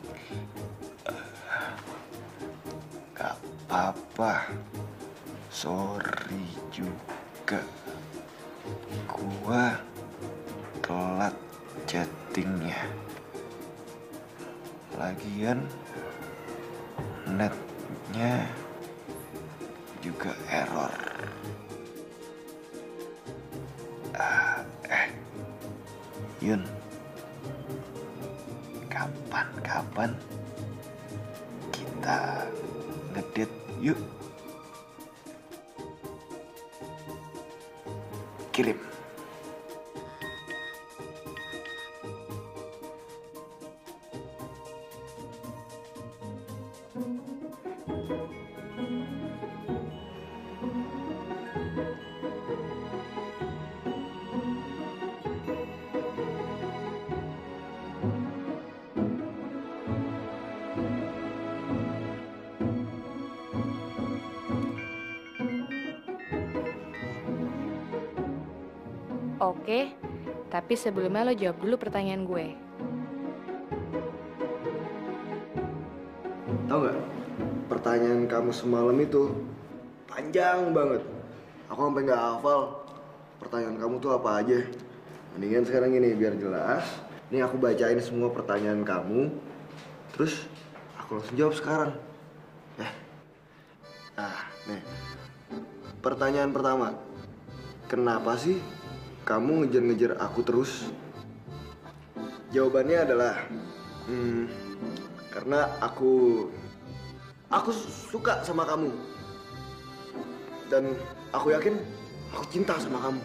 Gak apa-apa. Sorry juga. Gua telat chattingnya. Lagian netnya juga error. Yun, kapan-kapan kita ngedate yuk. kirim. Oke, tapi sebelumnya lo jawab dulu pertanyaan gue. Tahu nggak? Pertanyaan kamu semalam itu panjang banget. Aku sampai nggak hafal pertanyaan kamu tuh apa aja. Mendingan sekarang gini biar jelas. Nih aku bacain semua pertanyaan kamu. Terus aku langsung jawab sekarang. Ya. Nih. Pertanyaan pertama. Kenapa sih kamu ngejar-ngejar aku terus? Jawabannya adalah karena aku suka sama kamu. Dan aku yakin aku cinta sama kamu.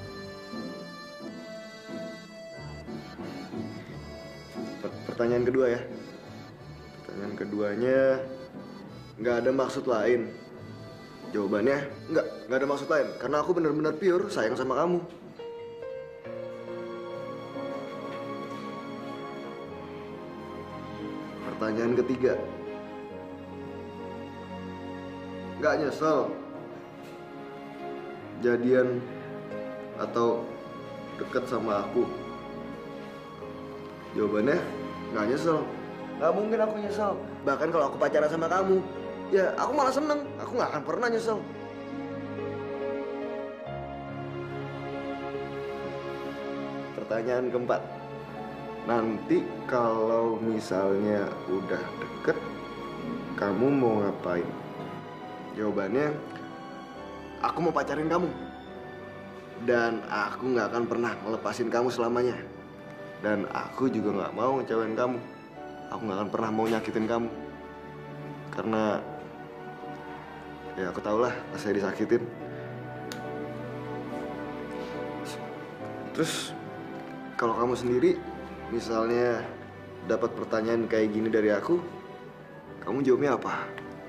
Pertanyaan kedua ya. Pertanyaan keduanya nggak ada maksud lain. Jawabannya nggak ada maksud lain. Karena aku benar-benar pure sayang sama kamu. Pertanyaan ketiga. Nggak nyesel jadian atau deket sama aku? Jawabannya nggak nyesel. Nggak mungkin aku nyesel. Bahkan kalau aku pacaran sama kamu, ya aku malah seneng. Aku nggak akan pernah nyesel. Pertanyaan keempat. Nanti kalau misalnya udah deket, kamu mau ngapain? Jawabannya, aku mau pacarin kamu. Dan aku nggak akan pernah ngelepasin kamu selamanya. Dan aku juga nggak mau ngecewain kamu. Aku nggak akan pernah mau nyakitin kamu. Karena, ya aku tau lah saya disakitin. Terus, kalau kamu sendiri, misalnya dapat pertanyaan kayak gini dari aku, kamu jawabnya apa?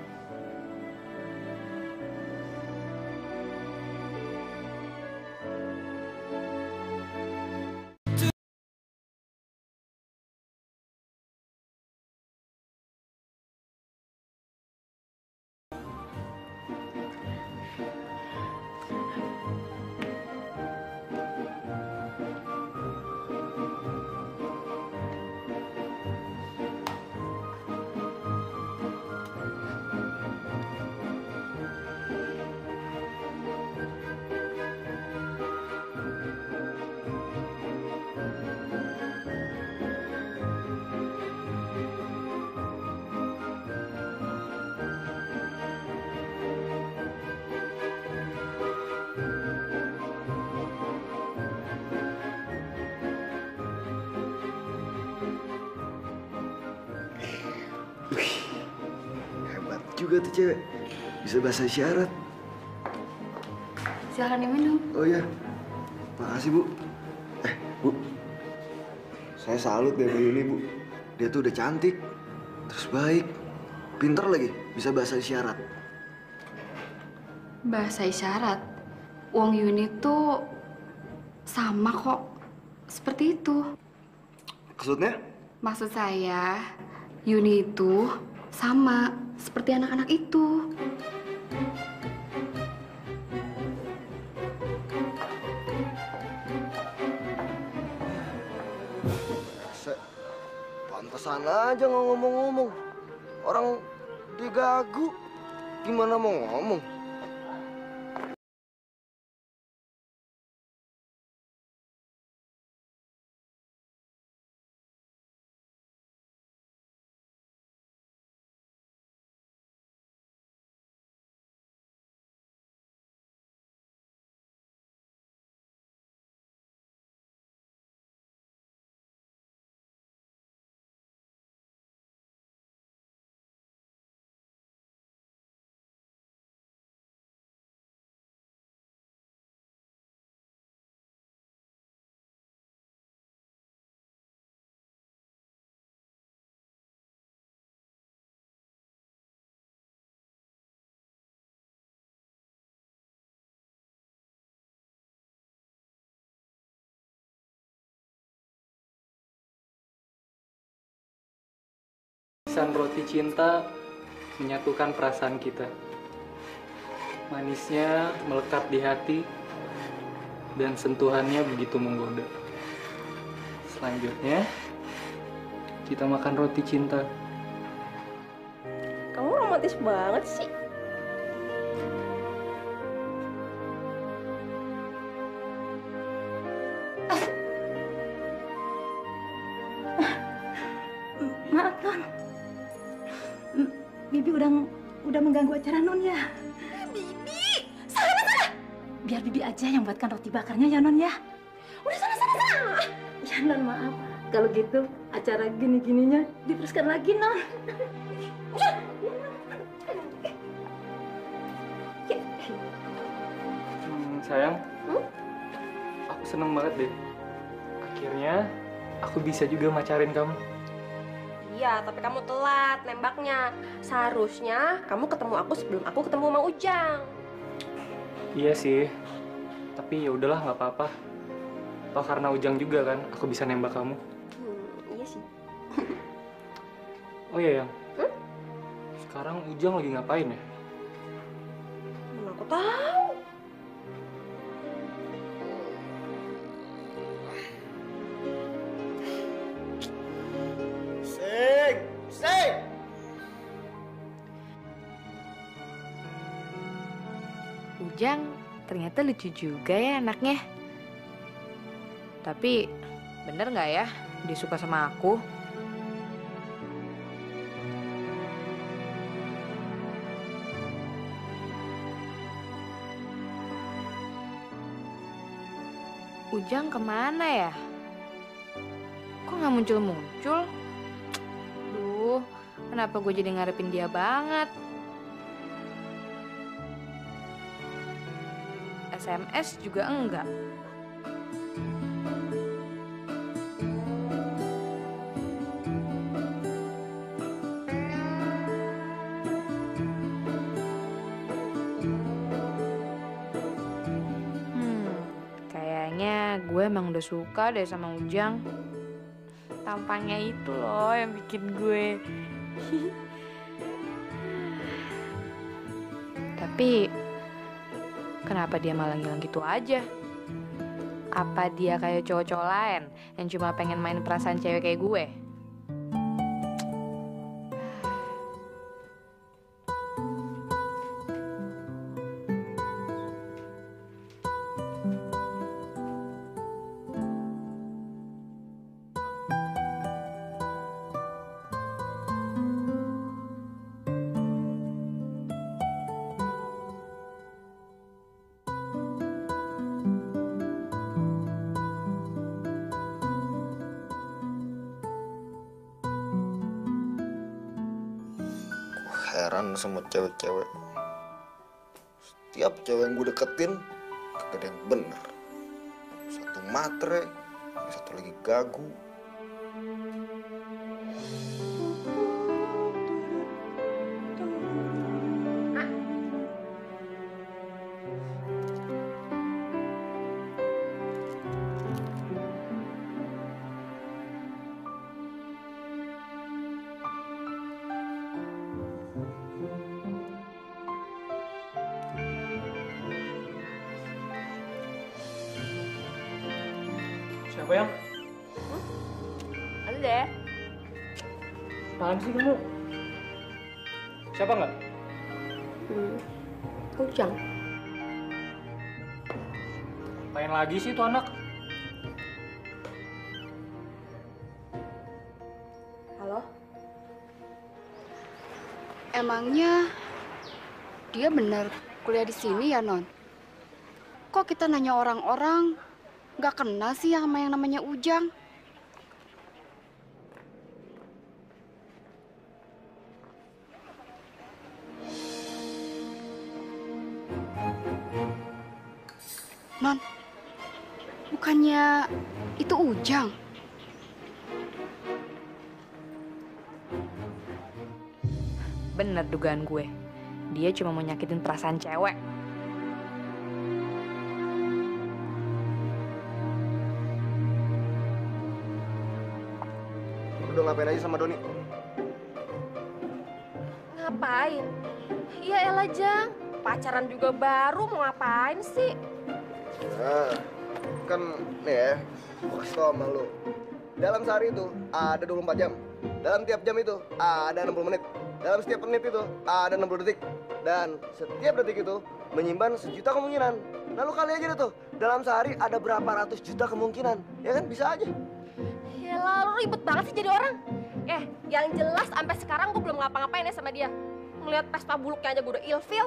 Juga tuh cewek, bisa bahasa isyarat. Silakan diminum. Oh iya, makasih Bu. Bu, saya salut deh sama Yuni Bu. Dia tuh udah cantik, terus baik, pinter lagi, bisa bahasa isyarat. Bahasa isyarat? Wong Yuni tuh sama kok, seperti itu. Maksudnya? Maksud saya, Yuni itu sama seperti anak-anak itu. Pantesan aja nggak ngomong-ngomong. Orang digagu, gimana mau ngomong? Irisan roti cinta menyatukan perasaan kita. Manisnya melekat di hati dan sentuhannya begitu menggoda. Selanjutnya, kita makan roti cinta. Kamu romantis banget sih. Maaf, Non. Bibi udah mengganggu acara Non ya. Bibi, sana. Biar Bibi aja yang buatkan roti bakarnya ya, Non ya. Udah sana. Ya, Non, maaf. Kalau gitu, acara gini-gininya diteruskan lagi, Non. Sayang, aku seneng banget deh. Akhirnya, aku bisa juga macarin kamu. Iya, tapi kamu telat nembaknya. Seharusnya kamu ketemu aku sebelum aku ketemu sama Ujang. Iya sih, tapi ya udahlah nggak apa-apa. Toh karena Ujang juga kan, aku bisa nembak kamu. Iya sih. Oh iya, Yang. Sekarang Ujang lagi ngapain ya? Mana aku tahu. Sing! Ujang ternyata lucu juga ya anaknya. Tapi bener nggak ya dia suka sama aku? Ujang kemana ya? Kok nggak muncul-muncul? Duh, kenapa gue jadi ngarepin dia banget? SMS juga enggak. Kayaknya gue emang udah suka deh sama Ujang. Tampangnya itu loh yang bikin gue. Tapi kenapa dia malah ngilang gitu aja? Apa dia kayak cowok-cowok lain yang cuma pengen main perasaan cewek kayak gue? Heran sama cewek-cewek. Setiap cewek yang gue deketin kagak ada yang bener. Satu matre, satu lagi gagu. Siapa yang? Ada deh. Apaan sih kamu? Siapa nggak? Ujang. Apain lagi sih tuh anak? Halo? Emangnya dia benar kuliah di sini ya, Non? Kok kita nanya orang-orang nggak kenal sih sama yang namanya Ujang? Non, bukannya itu Ujang? Bener dugaan gue. Dia cuma mau nyakitin perasaan cewek. Udah ngapain aja sama Doni? Ngapain? Ya elah, Jang. Pacaran juga baru, mau ngapain sih? Ya, kan nih ya, gue kasih tau sama lu. Dalam sehari itu ada 24 jam. Dalam tiap jam itu ada 60 menit. Dalam setiap menit itu ada 60 detik. Dan setiap detik itu menyimpan sejuta kemungkinan. Nah lu kali aja deh tuh, dalam sehari ada berapa ratus juta kemungkinan. Ya kan, bisa aja. Yalah, lu ribet banget sih jadi orang. Yang jelas sampai sekarang gue belum ngapa-ngapain ya sama dia. Ngeliat Vespa buluknya aja gue udah ilfil.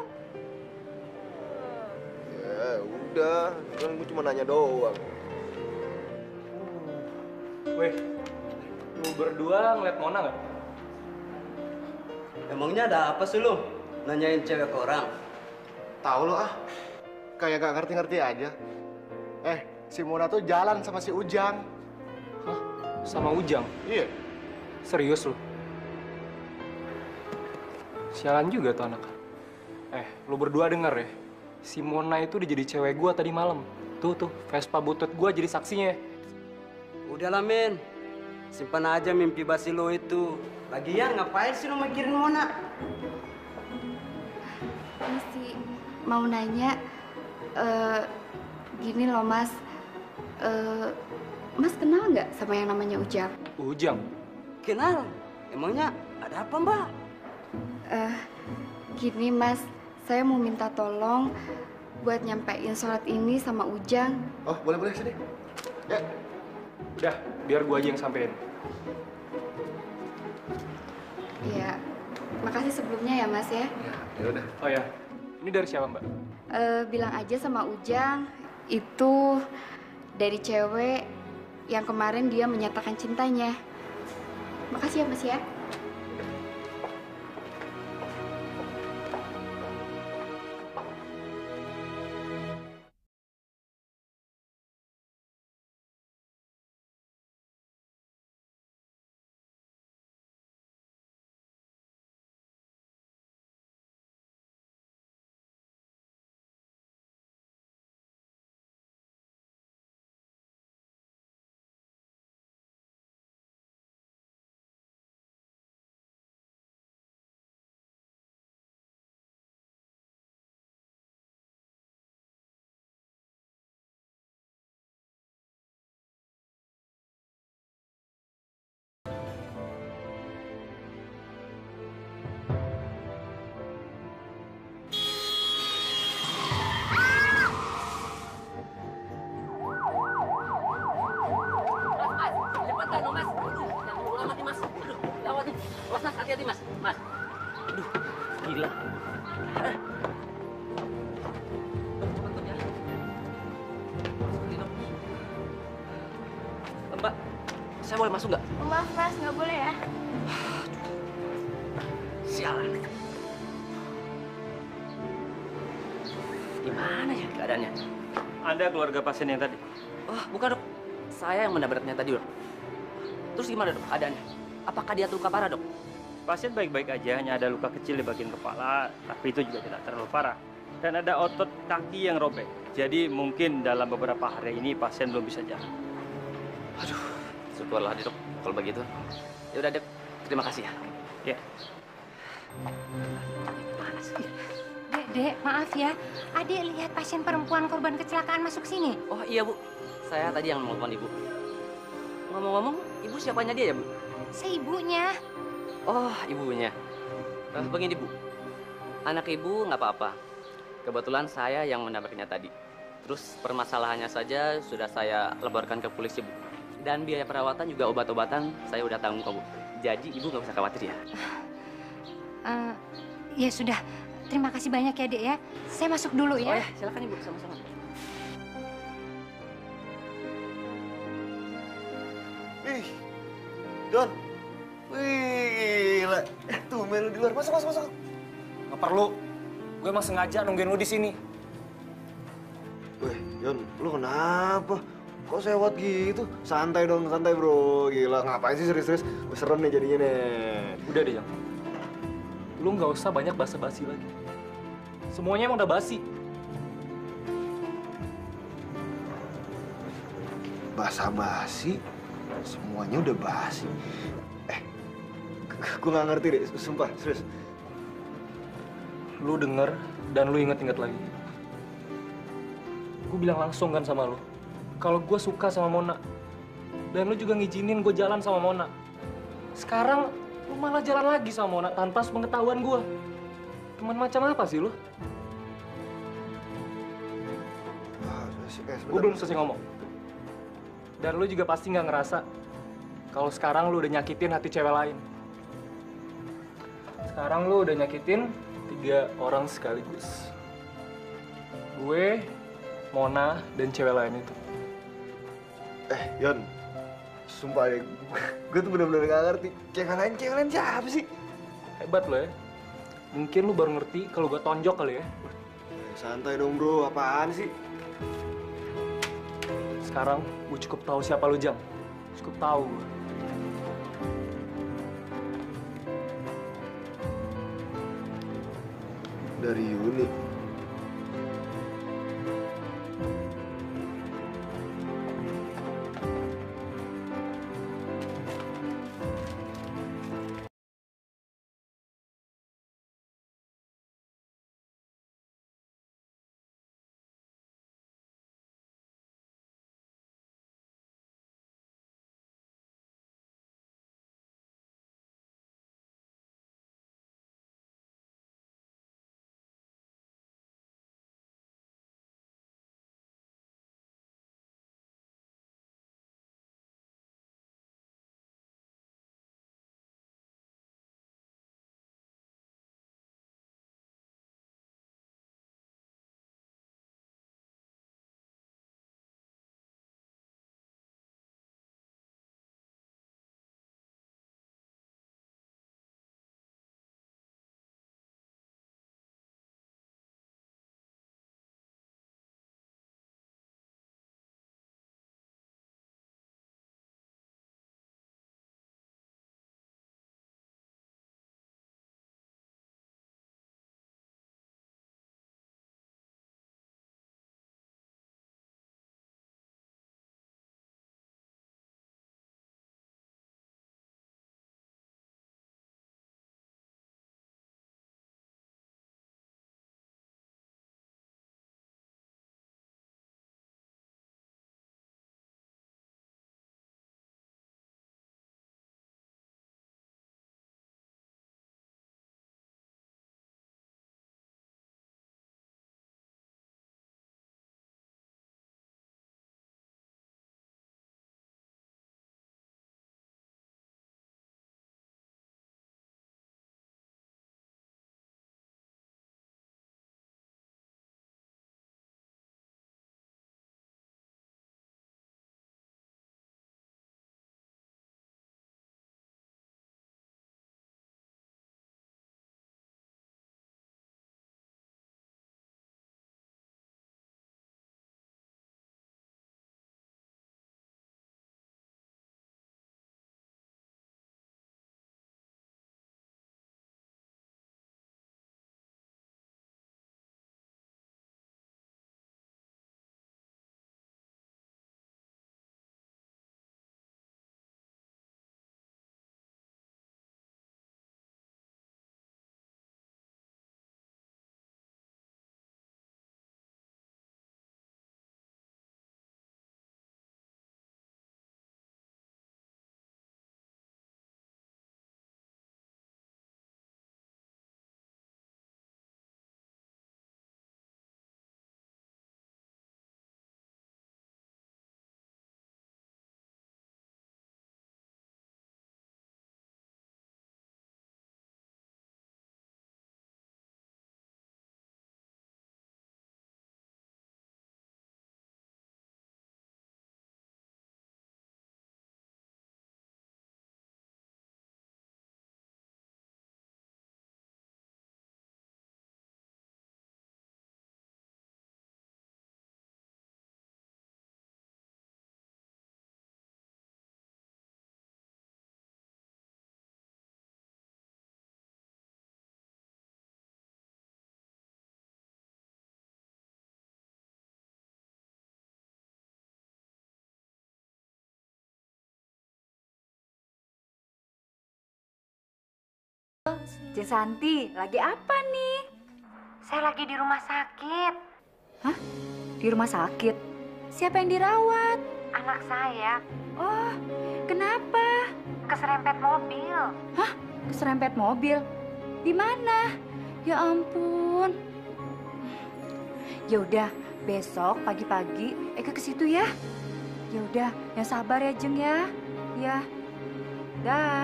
Ya udah, kan gue cuma nanya doang. Weh, lu berdua ngeliat Mona nggak? Emangnya ada apa sih lu? Nanyain cewek ke orang? Tahu lo ah, kayak gak ngerti-ngerti aja. Si Mona tuh jalan sama si Ujang. Hah? Sama Ujang? Iya. Serius lu? Sialan juga tuh anak. Lu berdua denger ya? Si Mona itu udah jadi cewek gua tadi malam. Tuh, Vespa butut gua jadi saksinya. Udahlah, Min. Simpan aja mimpi basi lo itu. Lagian ngapain sih lo mikirin Mona? Masih mau nanya, gini loh Mas, Mas kenal nggak sama yang namanya Ujang? Ujang? Kenal. Emangnya ada apa, Mbak? Gini Mas, saya mau minta tolong buat nyampein surat ini sama Ujang. Oh, boleh sini. Ya. Udah, biar gua aja yang sampein. Iya, makasih sebelumnya ya Mas ya. Ya udah. Oh ya, ini dari siapa Mbak? Bilang aja sama Ujang, itu dari cewek yang kemarin dia menyatakan cintanya. Makasih ya Mas ya. Hati-hati, Mas. Mas. Aduh, gila. Cepet ya. Mbak, saya boleh masuk nggak? Maaf, Mas, nggak boleh ya. Sialan. Gimana ya keadaannya? Anda keluarga pasien yang tadi? Oh, bukan dok. Saya yang menabraknya tadi, dok. Terus gimana dok keadaannya? Apakah dia luka parah, dok? Pasien baik-baik aja, hanya ada luka kecil di bagian kepala, tapi itu juga tidak terlalu parah. Dan ada otot kaki yang robek. Jadi mungkin dalam beberapa hari ini pasien belum bisa jalan. Aduh, syukurlah dok kalau begitu. Ya udah dok, terima kasih ya. Ya. Mana sih? Dek, maaf ya. Adik lihat pasien perempuan korban kecelakaan masuk sini. Oh iya bu, saya tadi yang nelfon ibu. Ngomong-ngomong, ibu siapanya dia ya bu? Saya ibunya. Oh, ibunya. Begini bu, anak ibu nggak apa-apa. Kebetulan saya yang menabraknya tadi. Terus permasalahannya saja sudah saya laporkan ke polisi bu. Dan biaya perawatan juga obat-obatan saya udah tanggung kok bu. Jadi ibu nggak usah khawatir ya. Ya sudah, terima kasih banyak ya dek ya. Saya masuk dulu ya. Oh ya, silakan ibu, sama-sama. Ih, Don. Wih, gila. Tuh, Mel di luar. Masuk. Nggak perlu. Gue emang sengaja nungguin lu di sini. Wih, Yon, lu kenapa? Kok sewot gitu? Santai dong, santai bro. Gila, ngapain sih serius-serius? Gue serem nih jadinya nih. Udah deh, Jang. Lu nggak usah banyak basa-basi lagi. Semuanya emang udah basi. Basa-basi? Semuanya udah basi. Gue nggak ngerti deh, sumpah, serius. lu denger dan lu inget-inget lagi. Gue bilang langsung kan sama lu, kalau gue suka sama Mona. Dan lu juga ngizinin gue jalan sama Mona. Sekarang lu malah jalan lagi sama Mona tanpa sepengetahuan gue. Teman macam apa sih lu? Gue belum selesai ngomong. Dan lu juga pasti nggak ngerasa kalau sekarang lu udah nyakitin hati cewek lain. Sekarang lu udah nyakitin 3 orang sekaligus. Gue, Mona, dan cewek lain itu. Yon, sumpah deh, gue tuh bener-bener gak ngerti. Cewek lain siapa sih? Hebat lo ya. Mungkin lu baru ngerti kalau gue tonjok kali ya. Santai dong bro, apaan sih? Sekarang gue cukup tahu siapa lu, Jang. Cukup tahu gue. Dari Yuni. Cik Santi, lagi apa nih? Saya lagi di rumah sakit. Hah? Di rumah sakit? Siapa yang dirawat? Anak saya. Oh, kenapa? Keserempet mobil. Hah? Keserempet mobil? Di mana? Ya ampun. Ya udah, besok pagi-pagi Eka ke situ ya. Ya udah, yang sabar ya Jeng ya. Ya. Dah.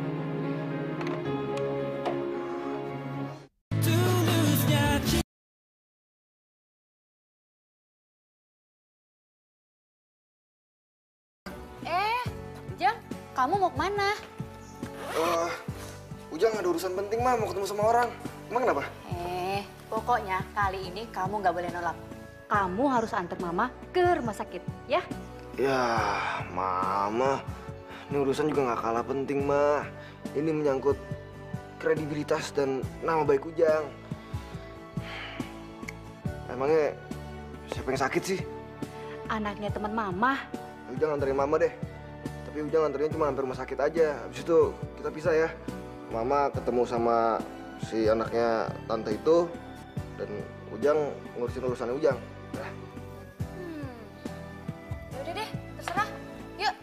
Jeng, kamu mau kemana? Ujang ada urusan penting, Ma. Mau ketemu sama orang. Emang kenapa? Pokoknya kali ini kamu nggak boleh nolak. Kamu harus antar Mama ke rumah sakit, ya? Ya, Mama. Ini urusan juga nggak kalah penting, Ma. Ini menyangkut kredibilitas dan nama baik Ujang. Emangnya siapa yang sakit sih? Anaknya teman Mama. Ujang anterin Mama deh. Tapi Ujang anterin cuma sampai rumah sakit aja. Habis itu kita pisah ya. Mama ketemu sama si anaknya tante itu. Dan Ujang ngurusin urusannya Ujang. Ya. Yaudah deh, terserah. Yuk.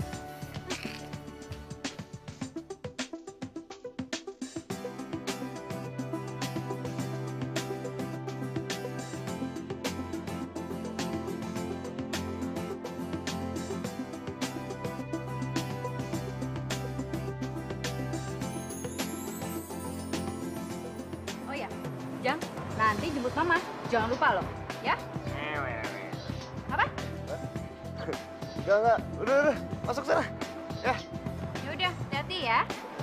Oh ya, Jang, nanti jemput Mama. Jangan lupa loh, ya? Apa? Enggak. Udah. Masuk sana. Ya. Yaudah, hati-hati ya.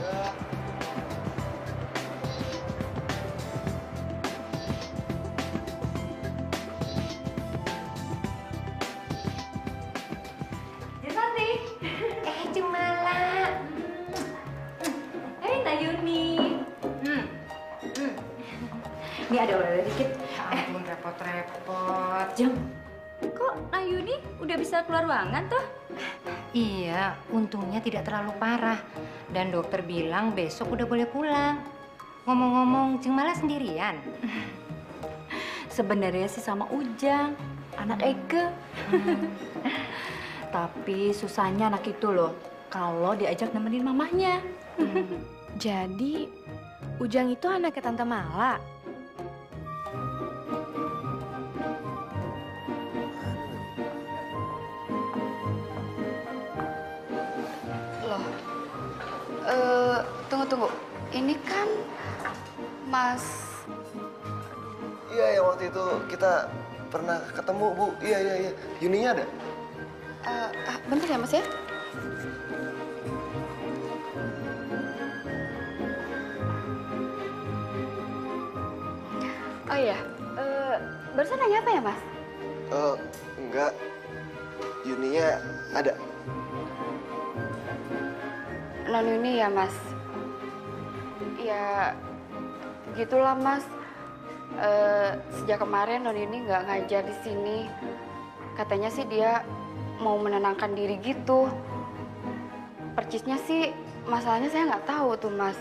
Janti. Jumala. Nayuni. Ini ada oleh dikit. Ampun, repot-repot. Jam, kok Nayuni udah bisa keluar ruangan tuh? Iya, untungnya tidak terlalu parah. Dan dokter bilang besok udah boleh pulang. Ngomong-ngomong, Jeng Mala sendirian? Sebenarnya sih sama Ujang, anak Eke. Tapi susahnya anak itu loh, kalau diajak nemenin mamahnya. Jadi, Ujang itu anaknya Tante Mala? Loh, tunggu. Ini kan Mas... Iya, yang waktu itu kita pernah ketemu, Bu. Iya. Yuninya ada? Bentar ya, Mas ya. Oh iya, barusan nanya apa ya, Mas? Enggak. Yuninya ada. Non Yuni ya, Mas? Ya, gitulah, Mas. Sejak kemarin Non Yuni nggak ngajar di sini. Katanya sih dia mau menenangkan diri gitu. Percisnya sih, masalahnya saya nggak tahu tuh, Mas.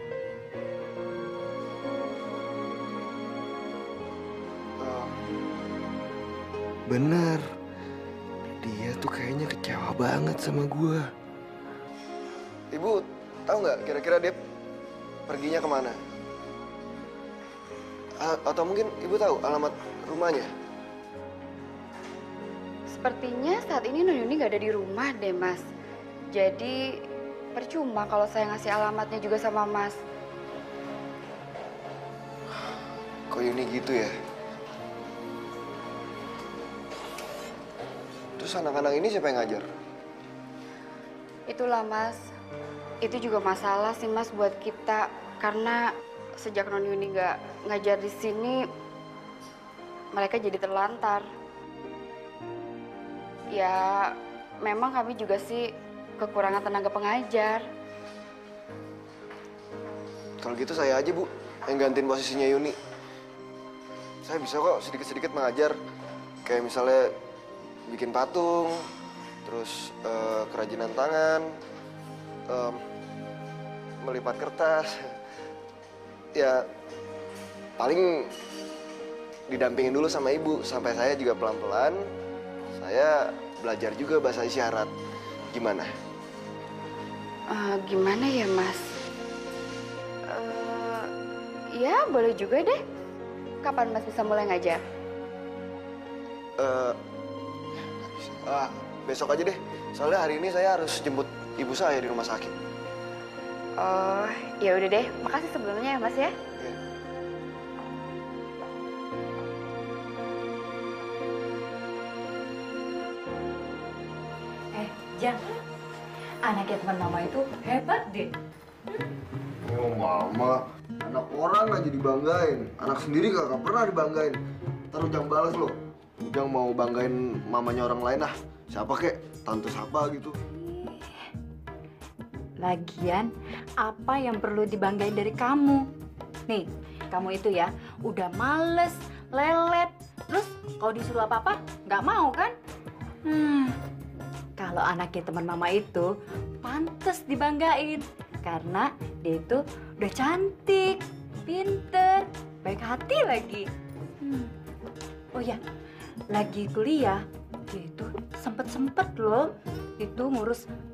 Bener. Dia tuh kayaknya kecewa banget sama gua. Ibu, tahu nggak kira-kira dia perginya kemana? Atau mungkin ibu tahu alamat rumahnya? Sepertinya saat ini Non Yuni nggak ada di rumah deh, Mas. Jadi percuma kalau saya ngasih alamatnya juga sama Mas. Kok Yuni gitu ya? Terus anak-anak ini siapa yang ngajar? Itulah, Mas. Itu juga masalah sih, Mas, buat kita. Karena sejak Non Yuni nggak ngajar di sini, mereka jadi terlantar. Ya, memang kami juga sih kekurangan tenaga pengajar. Kalau gitu saya aja, Bu, yang gantiin posisinya Yuni. Saya bisa kok sedikit-sedikit mengajar. Kayak misalnya bikin patung, terus kerajinan tangan, melipat kertas. Ya, paling didampingin dulu sama ibu sampai saya juga pelan-pelan saya belajar juga bahasa isyarat. Gimana? Gimana ya, Mas? Ya, boleh juga deh. Kapan Mas bisa mulai ngajar? Besok aja deh. Soalnya hari ini saya harus jemput ibu saya di rumah sakit. Oh, ya udah deh. Makasih sebelumnya ya, Mas ya. Jang, anaknya teman mama itu hebat deh. Oh mama, anak orang aja dibanggain, anak sendiri kagak pernah dibanggain. Ntar Ujang balas lo, Ujang mau banggain mamanya orang lain ah. Siapa kek, tante siapa gitu. Lagian, apa yang perlu dibanggain dari kamu? Nih, kamu itu ya udah males, lelet, terus kalau disuruh apa-apa nggak mau kan? Kalau anaknya teman mama itu pantas dibanggain karena dia itu udah cantik, pinter, baik hati lagi. Oh ya, lagi kuliah dia itu sempet loh itu ngurus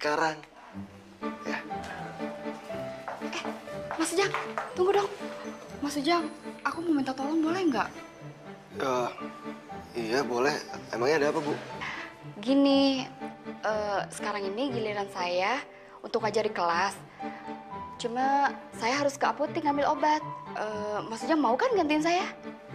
sekarang. Ya. Mas Ujang, tunggu dong. Mas Ujang, aku mau minta tolong boleh nggak? Iya boleh. Emangnya ada apa, Bu? Gini, sekarang ini giliran saya untuk ngajar di kelas. Cuma saya harus ke apotek ngambil obat. Mas Ujang mau kan gantiin saya?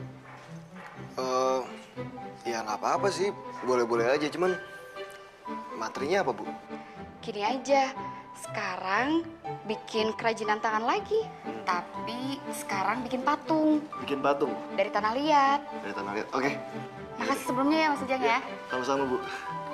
Ya nggak apa-apa sih. Boleh-boleh aja. Cuman materinya apa, Bu? Gini aja, sekarang bikin kerajinan tangan lagi. Tapi sekarang bikin patung. Bikin patung? Dari tanah liat. Dari tanah liat, oke. Makasih sebelumnya ya Mas Ujang ya. Sama-sama, Bu.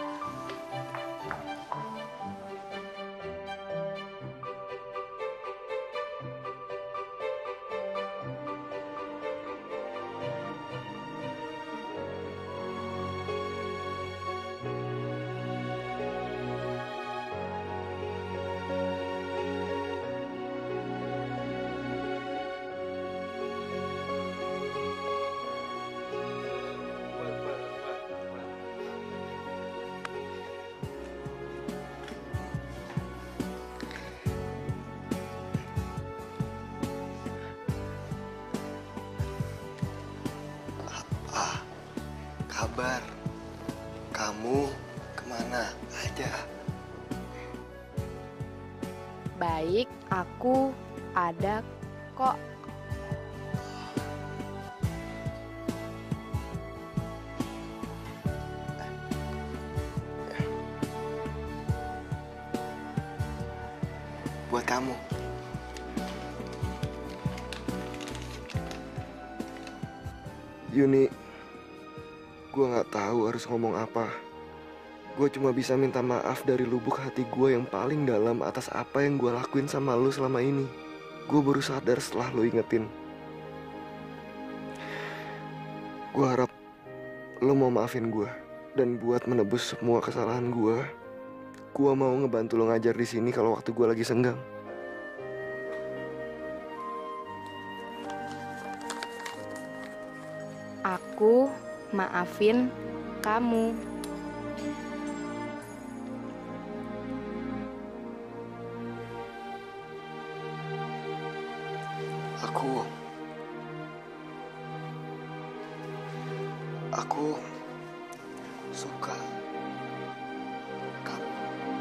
Kabar, kamu kemana aja? Baik, aku ada kok. Buat kamu. Yuni, gue nggak tahu harus ngomong apa. Gue cuma bisa minta maaf dari lubuk hati gue yang paling dalam atas apa yang gue lakuin sama lo selama ini. Gue baru sadar setelah lo ingetin. Gue harap lo mau maafin gue. Dan buat menebus semua kesalahan gue mau ngebantu lo ngajar di sini kalau waktu gue lagi senggang. Aku maafin kamu. Aku suka kamu.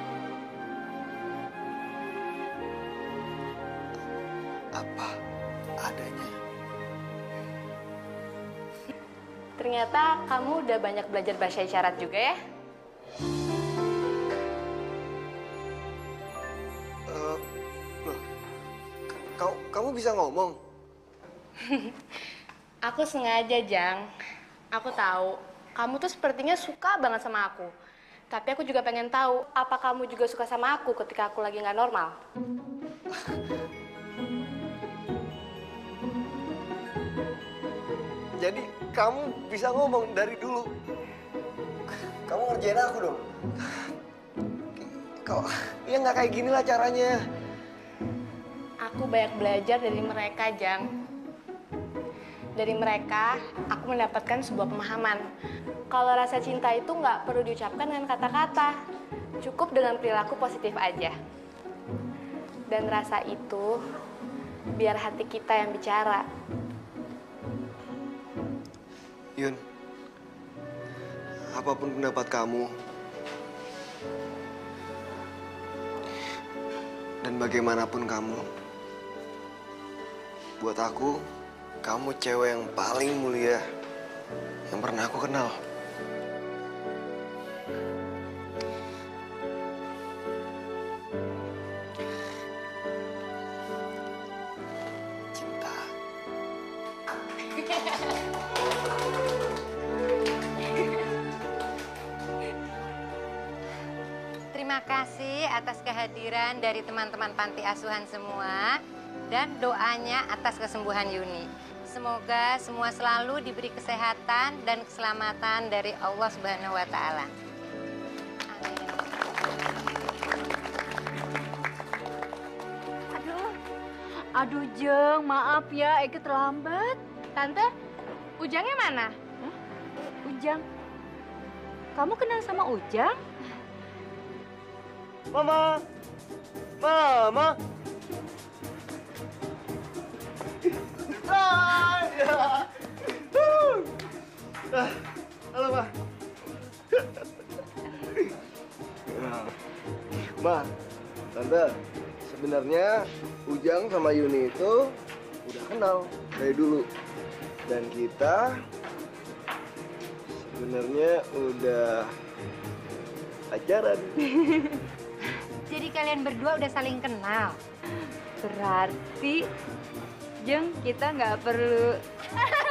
Apa adanya. Ternyata kamu udah banyak belajar bahasa isyarat juga ya? Kamu bisa ngomong? Aku sengaja, Jang. Aku tahu, kamu tuh sepertinya suka banget sama aku. Tapi aku juga pengen tahu, apa kamu juga suka sama aku ketika aku lagi nggak normal? Jadi kamu bisa ngomong dari dulu. Kamu ngerjain aku dong. Kau ya nggak kayak gini lah caranya. Aku banyak belajar dari mereka, Jang. Dari mereka, aku mendapatkan sebuah pemahaman. Kalau rasa cinta itu nggak perlu diucapkan dengan kata-kata. Cukup dengan perilaku positif aja. Dan rasa itu, biar hati kita yang bicara. Yun, apapun pendapat kamu, dan bagaimanapun kamu, buat aku, kamu cewek yang paling mulia yang pernah aku kenal. Cinta. Terima kasih atas kehadiran dari teman-teman panti asuhan semua dan doanya atas kesembuhan Yuni. Semoga semua selalu diberi kesehatan dan keselamatan dari Allah Subhanahu wa Ta'ala. Aduh Jeng, maaf ya, Eke terlambat. Tante, Ujangnya mana? Ujang? Kamu kenal sama Ujang? Mama. Mama. Halo, Ma. Ma, Tante, sebenarnya Ujang sama Yuni itu udah kenal dari dulu. Dan kita sebenarnya udah pacaran. Jadi kalian berdua udah saling kenal. Berarti, Jeng, kita nggak perlu